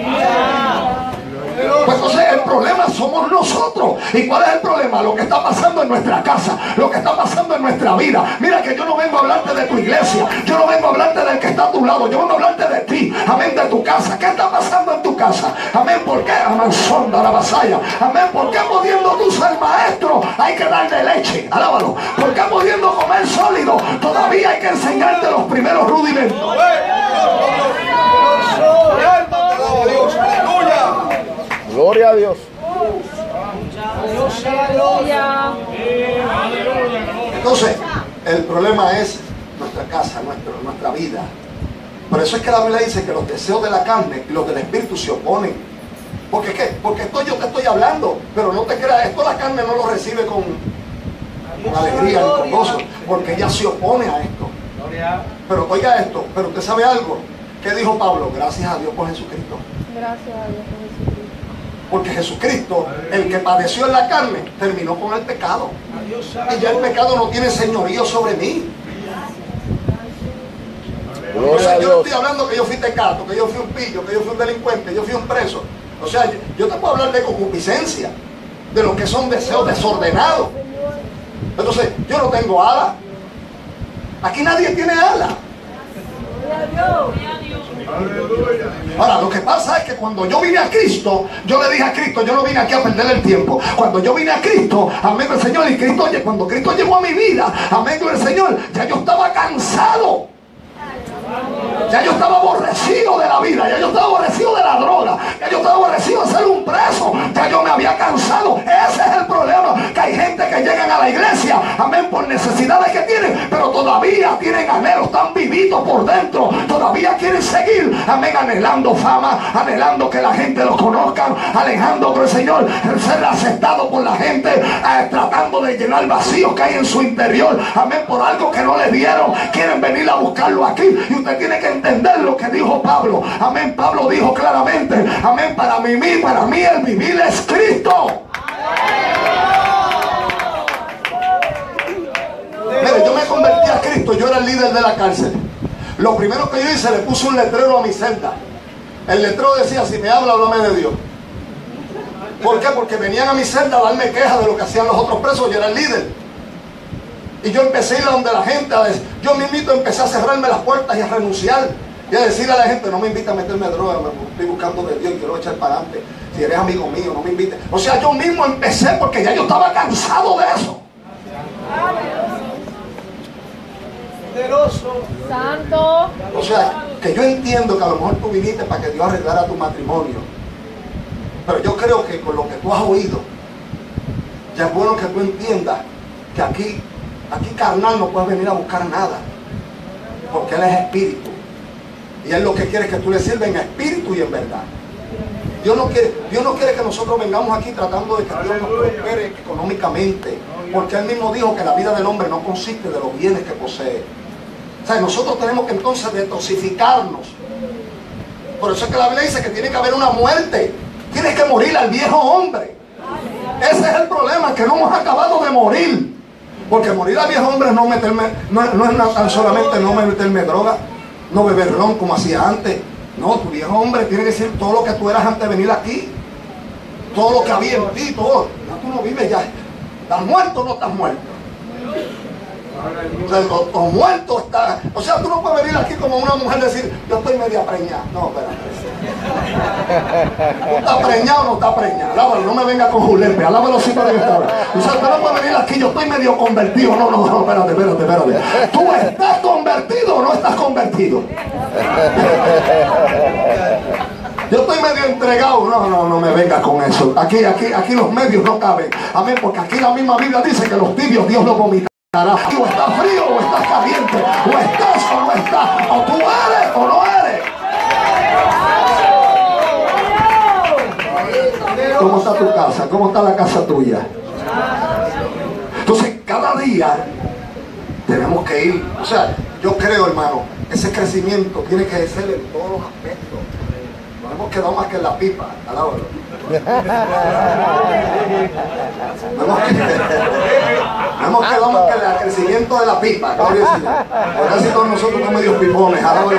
pues entonces el problema somos nosotros. ¿Y cuál es el problema? Lo que está pasando en nuestra casa, lo que está pasando en nuestra vida. Mira que yo no vengo a hablarte de tu iglesia, yo no vengo a hablarte del que está a tu lado, yo vengo a hablarte de ti, amén, de tu casa. ¿Qué está pasando en tu casa? Amén, ¿por qué? Amén, sonda la vasalla. Amén, ¿por qué pudiendo tú ser maestro hay que darle leche? Alábalo. ¿Por qué pudiendo comer sólido todavía hay que enseñarte los primeros rudimentos? Gloria a Dios. Entonces, el problema es nuestra casa, nuestra vida. Por eso es que la Biblia dice que los deseos de la carne y los del espíritu se oponen. ¿Por qué? Porque esto yo te estoy hablando, pero no te creas, esto la carne no lo recibe con alegría ni con gozo, porque ella se opone a esto. Pero oiga esto, pero usted sabe algo. ¿Qué dijo Pablo? Gracias a Dios por Jesucristo. Gracias a Dios por Jesucristo. Porque Jesucristo, el que padeció en la carne, terminó con el pecado. Y ya el pecado no tiene señorío sobre mí. O sea, yo no estoy hablando que yo fui tecato, que yo fui un pillo, que yo fui un delincuente, yo fui un preso. O sea, yo te puedo hablar de concupiscencia, de lo que son deseos desordenados. Entonces, yo no tengo alas. Aquí nadie tiene alas. Ahora, lo que pasa es que cuando yo vine a Cristo, yo le dije a Cristo, yo no vine aquí a perder el tiempo. Cuando yo vine a Cristo, amén, el Señor, y Cristo, cuando Cristo llegó a mi vida, amén, el Señor, ya yo estaba cansado. Ya yo estaba aborrecido de la vida, ya yo estaba aborrecido de la droga, ya yo estaba aborrecido de ser un preso, ya yo me había cansado. Ese es el problema, que hay gente que llegan a la iglesia, amén, por necesidades que tienen, pero todavía tienen anhelos, están vivitos poquito por dentro todavía quieren seguir, amén, anhelando fama, anhelando que la gente los conozca, alejando con el Señor, ser aceptado por la gente, tratando de llenar vacíos que hay en su interior, amén, por algo que no le dieron, quieren venir a buscarlo aquí. Y usted tiene que entender lo que dijo Pablo, amén. Pablo dijo claramente, amén, para mí el vivir es Cristo. Mire, yo me convertí a Cristo, yo era el líder de la cárcel. Lo primero que yo hice, le puse un letrero a mi celda. El letrero decía, si me habla, háblame de Dios. ¿Por qué? Porque venían a mi celda a darme quejas de lo que hacían los otros presos. Yo era el líder. Y yo empecé a ir a donde la gente, yo mismito empecé a cerrarme las puertas y a renunciar. Y a decirle a la gente, no me invita a meterme droga, me estoy buscando de Dios, quiero echar para adelante. Si eres amigo mío, no me invites. O sea, yo mismo empecé porque ya yo estaba cansado de eso. Santo. O sea, que yo entiendo que a lo mejor tú viniste para que Dios arreglara tu matrimonio. Pero yo creo que con lo que tú has oído, ya es bueno que tú entiendas que aquí carnal no puedes venir a buscar nada. Porque Él es espíritu. Y Él lo que quiere es que tú le sirvas en espíritu y en verdad. Dios no quiere que nosotros vengamos aquí tratando de que Dios nos prospere económicamente. Porque Él mismo dijo que la vida del hombre no consiste de los bienes que posee. O sea, nosotros tenemos que entonces detoxificarnos. Por eso es que la Biblia dice que tiene que haber una muerte. Tienes que morir al viejo hombre. Ese es el problema, que no hemos acabado de morir. Porque morir al viejo hombre no es tan solamente no meterme droga, no beber ron como hacía antes. No, tu viejo hombre tiene que ser todo lo que tú eras antes de venir aquí. Todo lo que había en ti, todo. Ya tú no vives ya. ¿Estás muerto o no estás muerto? O sea, o muerto está. O sea, tú no puedes venir aquí como una mujer y decir, yo estoy media preñada. No, espérate. ¿Tú estás preñado o no estás preñada? Alábalo, no me venga con julepe, alábalo así para que está. O sea, tú no puedes venir aquí, yo estoy medio convertido. No, espérate. ¿Tú estás convertido o no estás convertido? Yo estoy medio entregado. No me vengas con eso. Aquí los medios no caben. Amén, porque aquí la misma Biblia dice que los tibios Dios los vomitará. O estás frío o estás caliente. O estás o no estás. O tú eres o no eres. ¿Cómo está tu casa? ¿Cómo está la casa tuya? Entonces, cada día tenemos que ir. O sea, yo creo, hermano, ese crecimiento tiene que ser en todos los aspectos. No hemos quedado más que en la pipa. Alábalo. No hemos quedado más que en el crecimiento de la pipa. Gloria al Señor. Ahora sí todos nosotros somos medios pipones. Alábalo.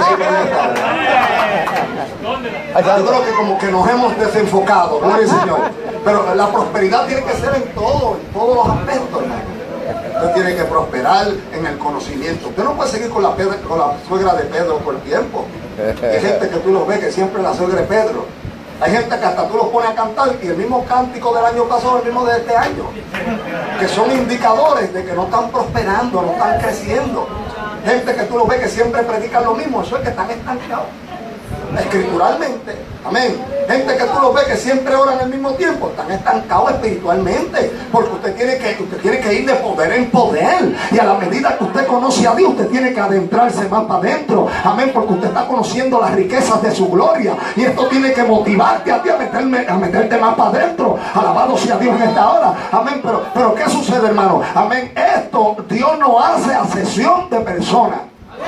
Yo creo que como que nos hemos desenfocado. Gloria al Señor. Pero la prosperidad tiene que ser en todos los aspectos, hermano. Usted tiene que prosperar en el conocimiento. Usted no puede seguir con la suegra de Pedro por tiempo. Hay gente que tú los ves que siempre es la suegra de Pedro. Hay gente que hasta tú los pones a cantar y el mismo cántico del año pasado es el mismo de este año. Que son indicadores de que no están prosperando, no están creciendo. Gente que tú los ves que siempre predican lo mismo, eso es que están estancados. Escrituralmente, amén. Gente que tú los ves que siempre oran al mismo tiempo, están estancados espiritualmente, porque usted tiene que ir de poder en poder, y a la medida que usted conoce a Dios, usted tiene que adentrarse más para adentro, amén, porque usted está conociendo las riquezas de su gloria, y esto tiene que motivarte a ti a meterte más para adentro. Alabado sea Dios en esta hora, amén. Pero ¿qué sucede, hermano? Amén, esto Dios no hace acepción de personas.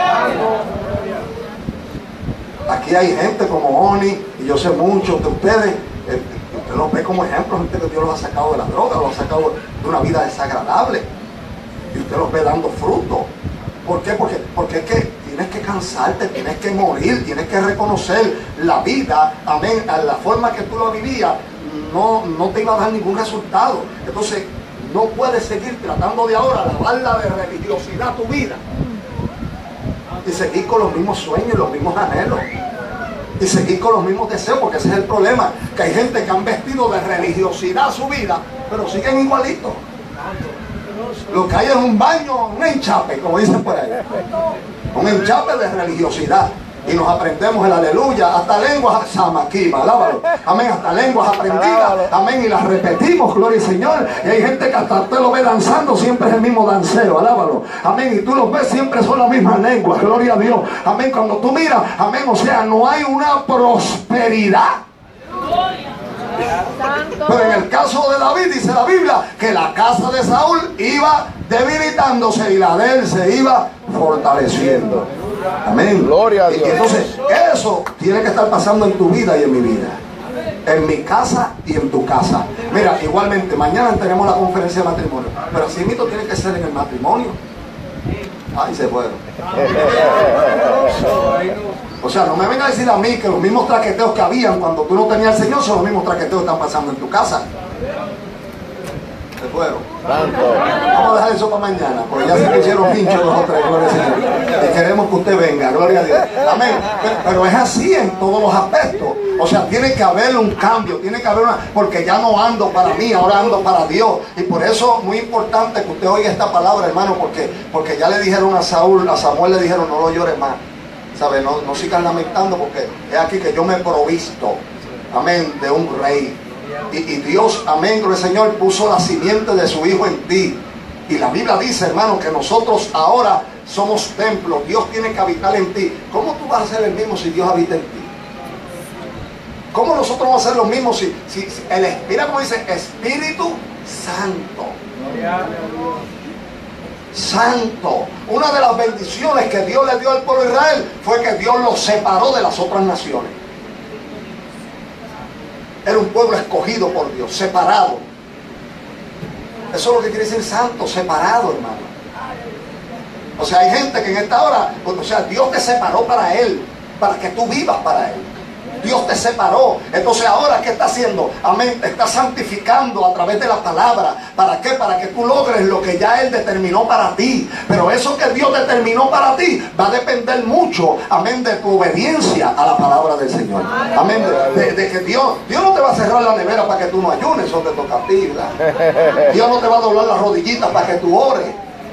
Aquí hay gente como Oni, y yo sé muchos de ustedes, usted los ve como ejemplos, gente que Dios los ha sacado de la droga, los ha sacado de una vida desagradable, y usted los ve dando fruto. ¿Por qué? Porque es que tienes que cansarte, tienes que morir, tienes que reconocer la vida, amén, a la forma que tú lo vivías, no te iba a dar ningún resultado. Entonces, no puedes seguir tratando de ahora lavarla de religiosidad tu vida. Y seguir con los mismos sueños y los mismos anhelos. Y seguir con los mismos deseos, porque ese es el problema. Que hay gente que han vestido de religiosidad su vida, pero siguen igualitos. Lo que hay es un baño, un enchape, como dicen por ahí. Un enchape de religiosidad. Y nos aprendemos el aleluya, hasta lenguas samaquiva, alábalo, amén, hasta lenguas aprendidas, amén, y las repetimos, gloria al Señor. Y hay gente que hasta usted lo ve danzando, siempre es el mismo dancero, alábalo, amén, y tú los ves, siempre son las mismas lenguas, gloria a Dios, amén. Cuando tú miras, amén, o sea, no hay una prosperidad. Pero en el caso de David, dice la Biblia, que la casa de Saúl iba debilitándose y la de él se iba fortaleciendo. Amén. Gloria a Dios. Y entonces eso tiene que estar pasando en tu vida y en mi vida, en mi casa y en tu casa. Mira, igualmente mañana tenemos la conferencia de matrimonio, pero así mismo tiene que ser en el matrimonio. Ay, se fueron. O sea, no me venga a decir a mí que los mismos traqueteos que habían cuando tú no tenías al Señor son los mismos traqueteos que están pasando en tu casa. Se fueron. Vamos a dejar eso para mañana, porque ya se pusieron pinchos los otros, gloria al Señor. Y queremos que usted venga, gloria a Dios. Amén. Pero es así en todos los aspectos. O sea, tiene que haber un cambio, tiene que haber porque ya no ando para mí, ahora ando para Dios. Y por eso muy importante que usted oiga esta palabra, hermano, porque ya le dijeron a Samuel le dijeron, no lo llores más. ¿Sabe? No sigan lamentando, porque es aquí que yo me he provisto, amén, de un rey. Y Dios, amén, gloria al Señor, puso la simiente de su Hijo en ti. Y la Biblia dice, hermano, que nosotros ahora somos templos. Dios tiene que habitar en ti. ¿Cómo tú vas a ser el mismo si Dios habita en ti? ¿Cómo nosotros vamos a ser los mismos si el Espíritu, mira como dice, Espíritu Santo? Santo. Una de las bendiciones que Dios le dio al pueblo de Israel fue que Dios los separó de las otras naciones. Era un pueblo escogido por Dios, separado. Eso es lo que quiere decir santo, separado, hermano. O sea, hay gente que en esta hora, o sea, Dios te separó para Él, para que tú vivas para Él. Dios te separó. Entonces ahora, ¿qué está haciendo? Amén, te está santificando a través de la palabra. ¿Para qué? Para que tú logres lo que ya Él determinó para ti. Pero eso que Dios determinó para ti va a depender mucho, amén, de tu obediencia a la palabra del Señor. Amén, de que Dios no te va a cerrar la nevera para que tú no ayunes. Eso te toca a ti, ¿verdad? Dios no te va a doblar las rodillitas para que tú ores.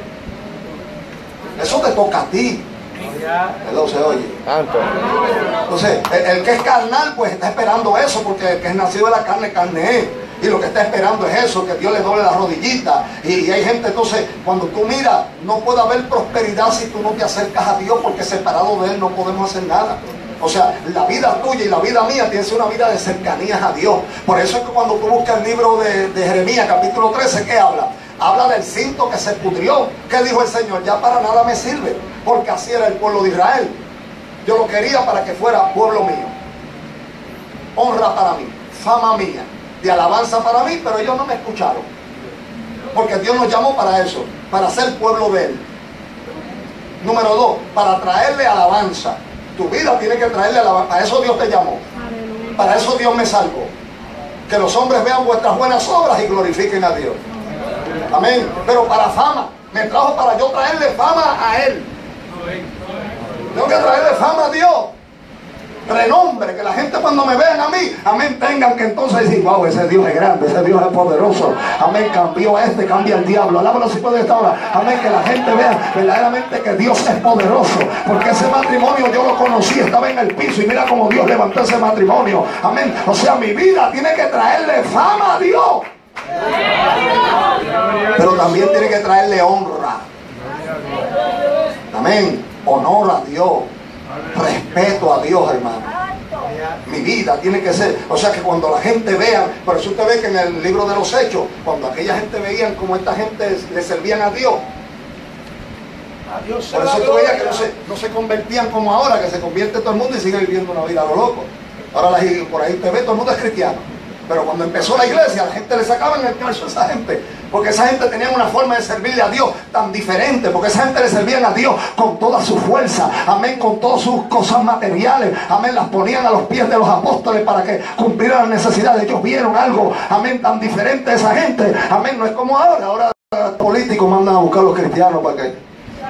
Eso te toca a ti. Eso se oye. Entonces, el que es carnal, pues está esperando eso, porque el que es nacido de la carne, carne es. Y lo que está esperando es eso, que Dios le doble las rodillitas. Y hay gente, entonces, cuando tú miras, no puede haber prosperidad si tú no te acercas a Dios, porque separado de Él no podemos hacer nada. O sea, la vida tuya y la vida mía tiene que ser una vida de cercanías a Dios. Por eso es que cuando tú buscas el libro de Jeremías, capítulo 13, ¿qué habla? Habla del cinto que se pudrió. ¿Qué dijo el Señor? Ya para nada me sirve, porque así era el pueblo de Israel. Yo lo quería para que fuera pueblo mío, honra para mí, fama mía, de alabanza para mí, pero ellos no me escucharon, porque Dios nos llamó para eso, para ser pueblo de Él. Número 2, para traerle alabanza. Tu vida tiene que traerle alabanza. Para eso Dios te llamó, para eso Dios me salvó. Que los hombres vean vuestras buenas obras y glorifiquen a Dios. Amén. Pero para fama, me trajo para yo traerle fama a Él. Tengo que traerle fama a Dios, renombre, que la gente cuando me vean a mí, amén, tengan que entonces decir, wow, ese Dios es grande, ese Dios es poderoso, amén, cambió a este, cambia al diablo, alábalo si puede esta hora, amén, que la gente vea verdaderamente que Dios es poderoso, porque ese matrimonio yo lo conocí, estaba en el piso y mira cómo Dios levantó ese matrimonio, amén. O sea, mi vida tiene que traerle fama a Dios, pero también tiene que traerle honra, amén, honor a Dios, respeto a Dios, hermano. Mi vida tiene que ser, o sea, que cuando la gente vea, por eso usted ve que en el libro de los Hechos, cuando aquella gente veían como esta gente le servían a Dios, por eso tú veías que no se convertían como ahora, que se convierte todo el mundo y sigue viviendo una vida a lo loco. Ahora por ahí usted ve, todo el mundo es cristiano. Pero cuando empezó la iglesia, la gente le sacaba en el calzo a esa gente, porque esa gente tenía una forma de servirle a Dios tan diferente, porque esa gente le servían a Dios con toda su fuerza, amén, con todas sus cosas materiales, amén, las ponían a los pies de los apóstoles para que cumplieran las necesidades. Ellos vieron algo, amén, tan diferente de esa gente, amén. No es como ahora los políticos mandan a buscar a los cristianos para que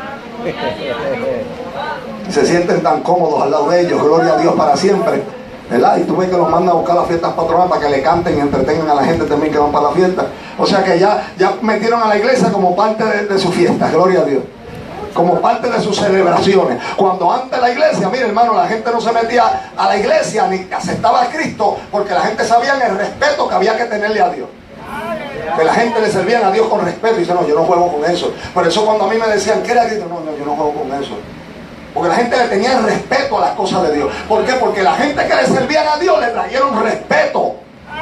se sienten tan cómodos al lado de ellos, gloria a Dios para siempre, ¿verdad? Y tú ves que los mandan a buscar las fiestas patronales para que le canten y entretengan a la gente también que van para la fiesta. O sea que ya metieron a la iglesia como parte de su fiesta, gloria a Dios. como parte de sus celebraciones. Cuando antes la iglesia, mire hermano, la gente no se metía a la iglesia ni aceptaba a Cristo, porque la gente sabía el respeto que había que tenerle a Dios. Que la gente le servían a Dios con respeto. Y dice, no, yo no juego con eso. Por eso cuando a mí me decían, ¿qué era Cristo? No, yo no juego con eso. Porque la gente le tenía el respeto a las cosas de Dios. ¿Por qué? Porque la gente que le servían a Dios le trajeron respeto.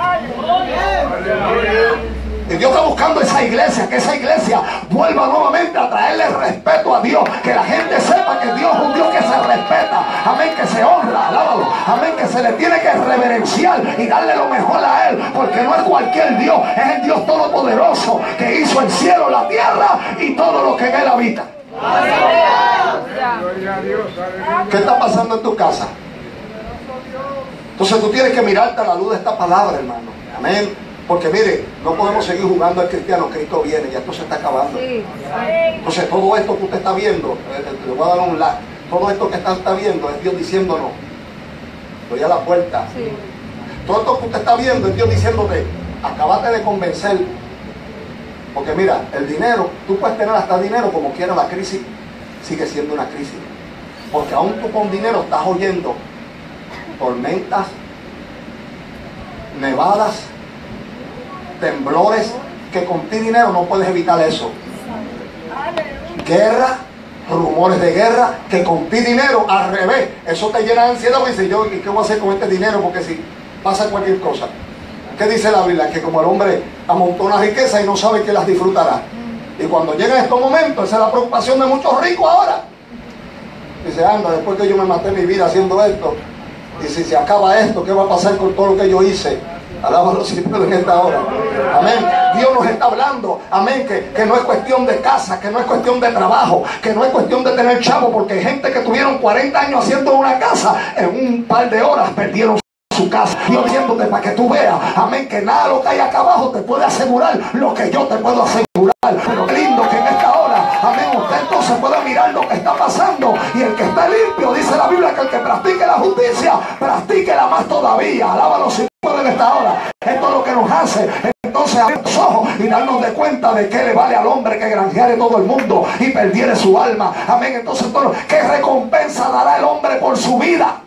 Y Dios está buscando esa iglesia, que esa iglesia vuelva nuevamente a traerle respeto a Dios, que la gente sepa que Dios es un Dios que se respeta, amén, que se honra, alábalo, amén, que se le tiene que reverenciar y darle lo mejor a Él, porque no es cualquier Dios, es el Dios todopoderoso que hizo el cielo, la tierra y todo lo que en Él habita. ¿Qué está pasando en tu casa? Entonces tú tienes que mirarte a la luz de esta palabra, hermano, amén. Porque mire, no podemos seguir jugando al cristiano. Cristo viene, ya esto se está acabando. Entonces todo esto que usted está viendo, le voy a dar un like, todo esto que está viendo es Dios diciéndonos, estoy a la puerta. Todo esto que usted está viendo es Dios diciéndote, acabate de convencer. Porque mira, el dinero, tú puedes tener hasta dinero, como quiera, la crisis sigue siendo una crisis. Porque aún tú con dinero estás oyendo tormentas, nevadas, temblores, que con ti dinero no puedes evitar eso. Guerra, rumores de guerra, que con ti dinero al revés, eso te llena de ansiedad. Y dice, yo, ¿y qué voy a hacer con este dinero? Porque si pasa cualquier cosa. ¿Qué dice la Biblia? Que como el hombre amontona riqueza y no sabe que las disfrutará. Y cuando llegan estos momentos, esa es la preocupación de muchos ricos ahora. Dice, anda, después que yo me maté mi vida haciendo esto, y si se acaba esto, ¿qué va a pasar con todo lo que yo hice? Alábalo siempre en esta hora. Amén. Dios nos está hablando. Amén. Que no es cuestión de casa, que no es cuestión de trabajo, que no es cuestión de tener chavo, porque hay gente que tuvieron 40 años haciendo una casa, en un par de horas perdieron su casa. Dios diciéndote para que tú veas, amén, que nada lo que hay acá abajo te puede asegurar lo que yo te puedo asegurar. Pero qué lindo que en esta hora, amén, usted entonces puede mirar lo que está pasando, y el que está limpio, dice la Biblia, que el que practique la justicia, practíquela más todavía. Alábalo si puede en esta hora. Esto es lo que nos hace entonces abrir los ojos y darnos de cuenta de qué le vale al hombre que granjeare todo el mundo y perdiere su alma. Amén. Entonces, ¿qué recompensa dará el hombre por su vida?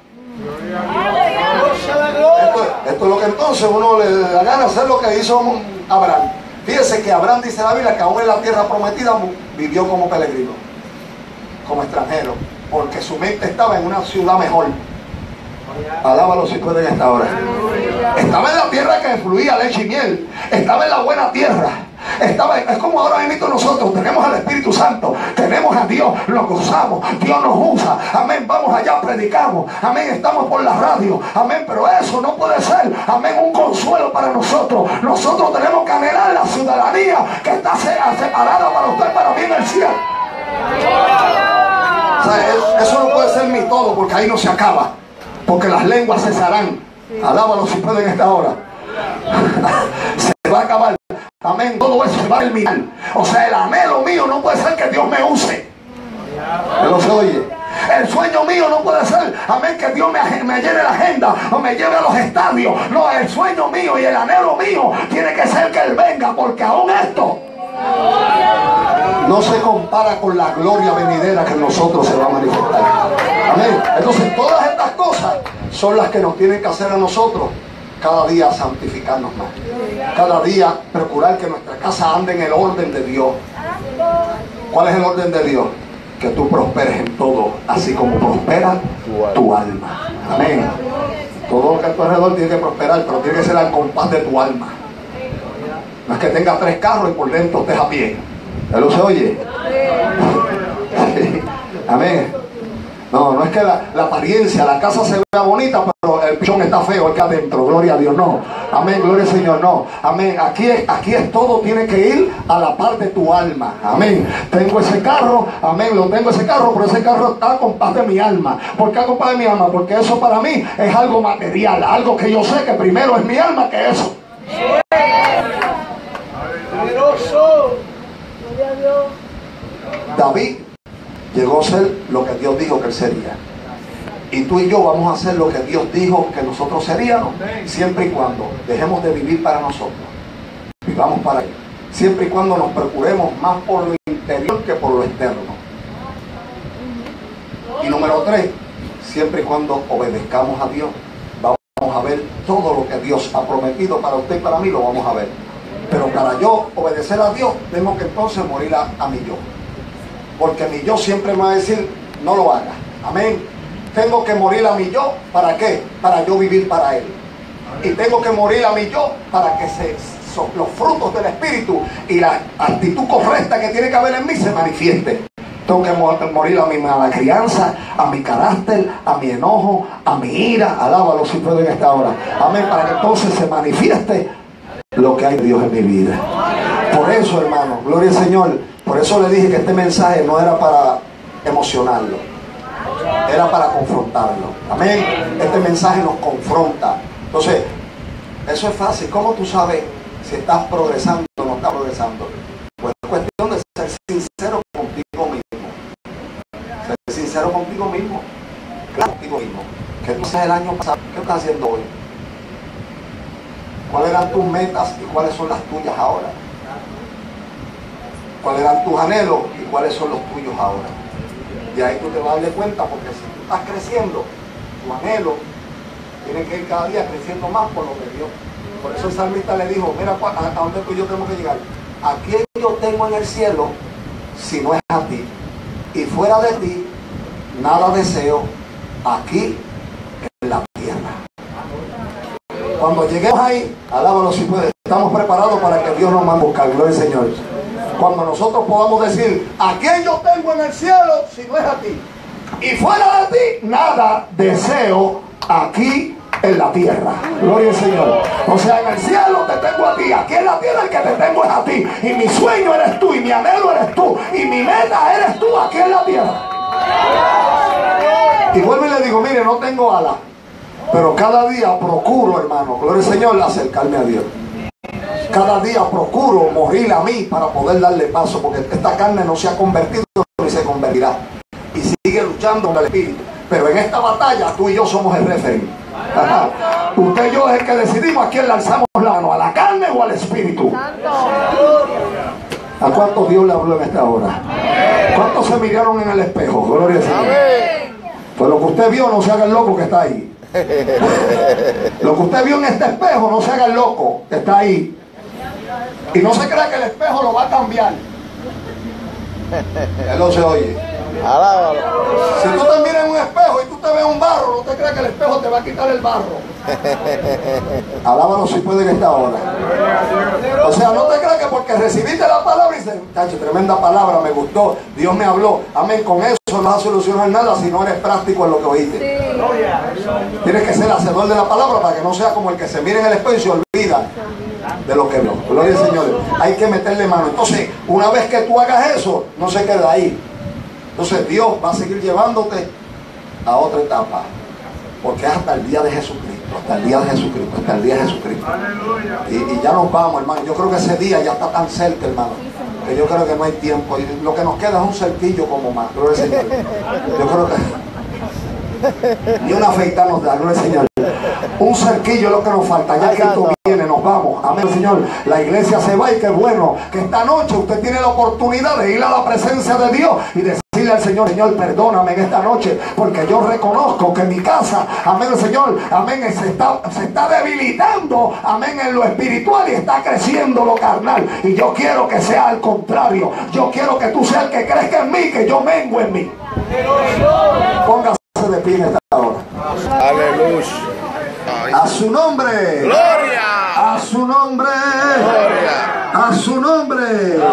Esto es lo que entonces uno le da gana hacer, lo que hizo Abraham. Fíjese que Abraham, dice la Biblia, que aún en la tierra prometida vivió como peregrino, como extranjero, porque su mente estaba en una ciudad mejor. Alábalo si pueden en esta hora. Estaba en la tierra que fluía leche y miel. Estaba en la buena tierra. Es como ahora mismo nosotros tenemos al Espíritu Santo, tenemos a Dios, lo gozamos, Dios nos usa, amén, vamos allá, predicamos, amén, estamos por la radio, amén, pero eso no puede ser, amén, un consuelo para nosotros. Nosotros tenemos que anhelar la ciudadanía que está separada para usted, para mí en el cielo. O sea, eso no puede ser mi todo, porque ahí no se acaba, porque las lenguas cesarán. Alábalo si pueden en esta hora. Se va a acabar. Amén, todo eso se va a terminar. O sea, el anhelo mío no puede ser que Dios me use. ¿No se oye? El sueño mío no puede ser, amén, que Dios me llene la agenda o me lleve a los estadios. No, el sueño mío y el anhelo mío tiene que ser que Él venga, porque aún esto no se compara con la gloria venidera que en nosotros se va a manifestar. Amén. Entonces todas estas cosas son las que nos tienen que hacer a nosotros cada día santificarnos más, cada día procurar que nuestra casa ande en el orden de Dios. ¿Cuál es el orden de Dios? Que tú prosperes en todo, así como prospera tu alma. Amén. Todo lo que a tu alrededor tiene que prosperar, pero tiene que ser al compás de tu alma. No es que tengas 3 carros y por dentro estés a pie. ¿Él lo se oye? Amén. No es que la apariencia, la casa se vea bonita, pero el pichón está feo aquí adentro. Gloria a Dios, no. Amén, gloria al Señor, no. Amén, aquí es todo, tiene que ir a la par de tu alma. Amén. Tengo ese carro, amén, lo tengo ese carro, pero ese carro está a compás de mi alma. ¿Por qué a compás de mi alma? Porque eso para mí es algo material, algo que yo sé que primero es mi alma que eso. David llegó a ser lo que Dios dijo que él sería. Y tú y yo vamos a hacer lo que Dios dijo que nosotros seríamos, siempre y cuando dejemos de vivir para nosotros, vivamos para Él. Siempre y cuando nos procuremos más por lo interior que por lo externo. Número 3, siempre y cuando obedezcamos a Dios, vamos a ver todo lo que Dios ha prometido para usted y para mí, lo vamos a ver. Pero para yo obedecer a Dios, tengo que entonces morir a mi yo. Porque mi yo siempre me va a decir, no lo haga. Amén. Tengo que morir a mi yo, ¿para qué? Para yo vivir para Él. Y tengo que morir a mi yo para que los frutos del Espíritu y la actitud correcta que tiene que haber en mí se manifieste. Tengo que morir a mi mala crianza, a mi carácter, a mi enojo, a mi ira. Alábalo si puedo en esta hora. Amén. Para que entonces se manifieste lo que hay de Dios en mi vida. Por eso, hermano, gloria al Señor. Por eso le dije que este mensaje no era para emocionarlo, era para confrontarlo. Amén. Este mensaje nos confronta. Entonces, eso es fácil. ¿Cómo tú sabes si estás progresando o no estás progresando? Pues es cuestión de ser sincero contigo mismo. Ser sincero contigo mismo. Claro, contigo mismo. ¿Qué tú haces el año pasado? ¿Qué estás haciendo hoy? ¿Cuáles eran tus metas y cuáles son las tuyas ahora? ¿Cuáles eran tus anhelos y cuáles son los tuyos ahora? Y ahí tú te vas a dar cuenta, porque si tú estás creciendo, tu anhelo tiene que ir cada día creciendo más por lo de Dios. Por eso el salmista le dijo, mira a dónde tú y yo tenemos que llegar. ¿A quién yo tengo en el cielo si no es a ti? Y fuera de ti, nada deseo aquí en la tierra. Cuando lleguemos ahí, alábalo si puedes, estamos preparados para que Dios nos mande a buscar. Gloria al Señor. Cuando nosotros podamos decir, ¿a quién yo tengo en el cielo si no es a ti? Y fuera de ti, nada deseo aquí en la tierra. Gloria al Señor. O sea, en el cielo te tengo a ti, aquí en la tierra el que te tengo es a ti. Y mi sueño eres tú, y mi anhelo eres tú, y mi meta eres tú aquí en la tierra. Y vuelvo y le digo, mire, no tengo alas, pero cada día procuro, hermano, gloria al Señor, acercarme a Dios. Cada día procuro morir a mí para poder darle paso, porque esta carne no se ha convertido ni se convertirá. Y sigue luchando con el Espíritu. Pero en esta batalla tú y yo somos el referente. Usted y yo es el que decidimos a quién le alzamos la mano, a la carne o al Espíritu. ¿A cuántos Dios le habló en esta hora? ¿Cuántos se miraron en el espejo? Gloria al Señor. Pues lo que usted vio, no se haga el loco que está ahí. Lo que usted vio en este espejo, no se haga el loco que está ahí. Y no se crea que el espejo lo va a cambiar. Él no se oye. Si tú te miras en un espejo y tú te ves un barro, no te creas que el espejo te va a quitar el barro. Alábalo si puede en esta hora. O sea, no te creas que porque recibiste la palabra y dices, cacho, tremenda palabra, me gustó, Dios me habló. Amén, con eso no vas a solucionar nada si no eres práctico en lo que oíste. Tienes que ser hacedor de la palabra para que no sea como el que se mira en el espejo y se olvida de lo que vio. Gloria al Señor. Hay que meterle mano. Entonces, una vez que tú hagas eso, no se queda ahí. Entonces Dios va a seguir llevándote a otra etapa, porque es hasta el día de Jesucristo, hasta el día de Jesucristo, hasta el día de Jesucristo. Y ya nos vamos, hermano. Yo creo que ese día ya está tan cerca, hermano, que yo creo que no hay tiempo. Y lo que nos queda es un cerquillo como más. Gloria al Señor. Yo creo que ni una afeitar nos da, gloria al Señor. Un cerquillo es lo que nos falta. Ya Cristo viene, nos vamos. Amén, Señor. La iglesia se va y qué bueno que esta noche usted tiene la oportunidad de ir a la presencia de Dios y decirle al Señor, Señor, perdóname en esta noche, porque yo reconozco que mi casa, amén, Señor, amén, se está debilitando, amén, en lo espiritual y está creciendo lo carnal. Y yo quiero que sea al contrario. Yo quiero que tú seas el que crezca en mí, que yo mengue en mí. Póngase de pie en esta hora. Aleluya. A su nombre. Gloria. A su nombre. Gloria. A su nombre.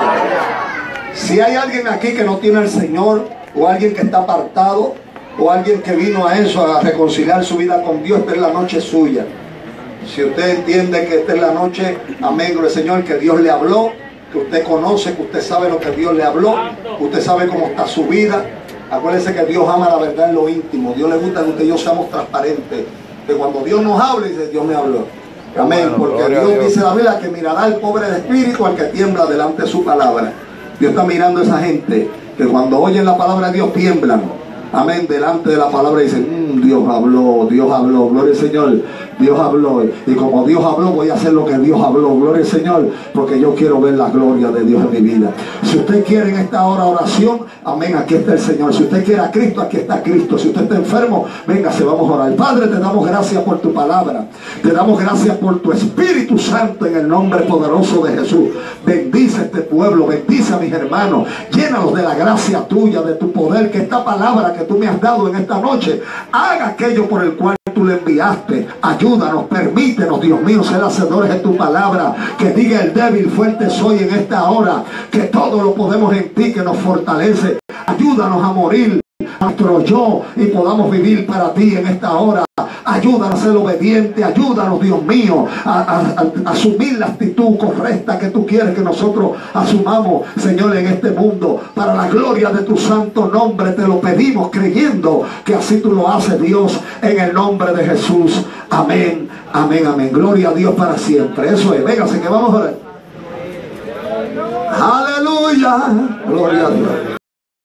Si hay alguien aquí que no tiene al Señor, o alguien que está apartado, o alguien que vino a eso, a reconciliar su vida con Dios, esta es la noche suya. Si usted entiende que esta es la noche, amén, gloria al Señor, que Dios le habló, que usted conoce, que usted sabe lo que Dios le habló, usted sabe cómo está su vida. Acuérdense que Dios ama la verdad en lo íntimo. Dios le gusta que usted y yo seamos transparentes. Que cuando Dios nos hable, dice, Dios me habló. Amén. Porque Dios dice la Biblia que mirará al pobre de espíritu, al que tiembla delante de su palabra. Dios está mirando a esa gente que cuando oyen la palabra de Dios tiemblan. Amén. Delante de la palabra dicen, Dios habló, gloria al Señor. Dios habló, y como Dios habló, voy a hacer lo que Dios habló, gloria al Señor, porque yo quiero ver la gloria de Dios en mi vida. Si usted quiere en esta hora oración, amén, aquí está el Señor. Si usted quiere a Cristo, aquí está Cristo. Si usted está enfermo, véngase, vamos a orar. Padre, te damos gracias por tu palabra, te damos gracias por tu Espíritu Santo, en el nombre poderoso de Jesús. Bendice este pueblo, bendice a mis hermanos, llénalos de la gracia tuya, de tu poder, que esta palabra que tú me has dado en esta noche haga aquello por el cual tú le enviaste. Ayúdanos, permítenos, Dios mío, ser hacedores de tu palabra, que diga el débil, fuerte soy en esta hora, que todo lo podemos en ti que nos fortalece. Ayúdanos a morir a nuestro yo y podamos vivir para ti en esta hora. Ayúdanos a ser obedientes, ayúdanos, Dios mío, a asumir la actitud correcta que tú quieres que nosotros asumamos, Señor, en este mundo. Para la gloria de tu santo nombre te lo pedimos, creyendo que así tú lo haces, Dios, en el nombre de Jesús. Amén, amén, amén. Gloria a Dios para siempre. Eso es, véngase que vamos a ver. Aleluya, gloria a Dios.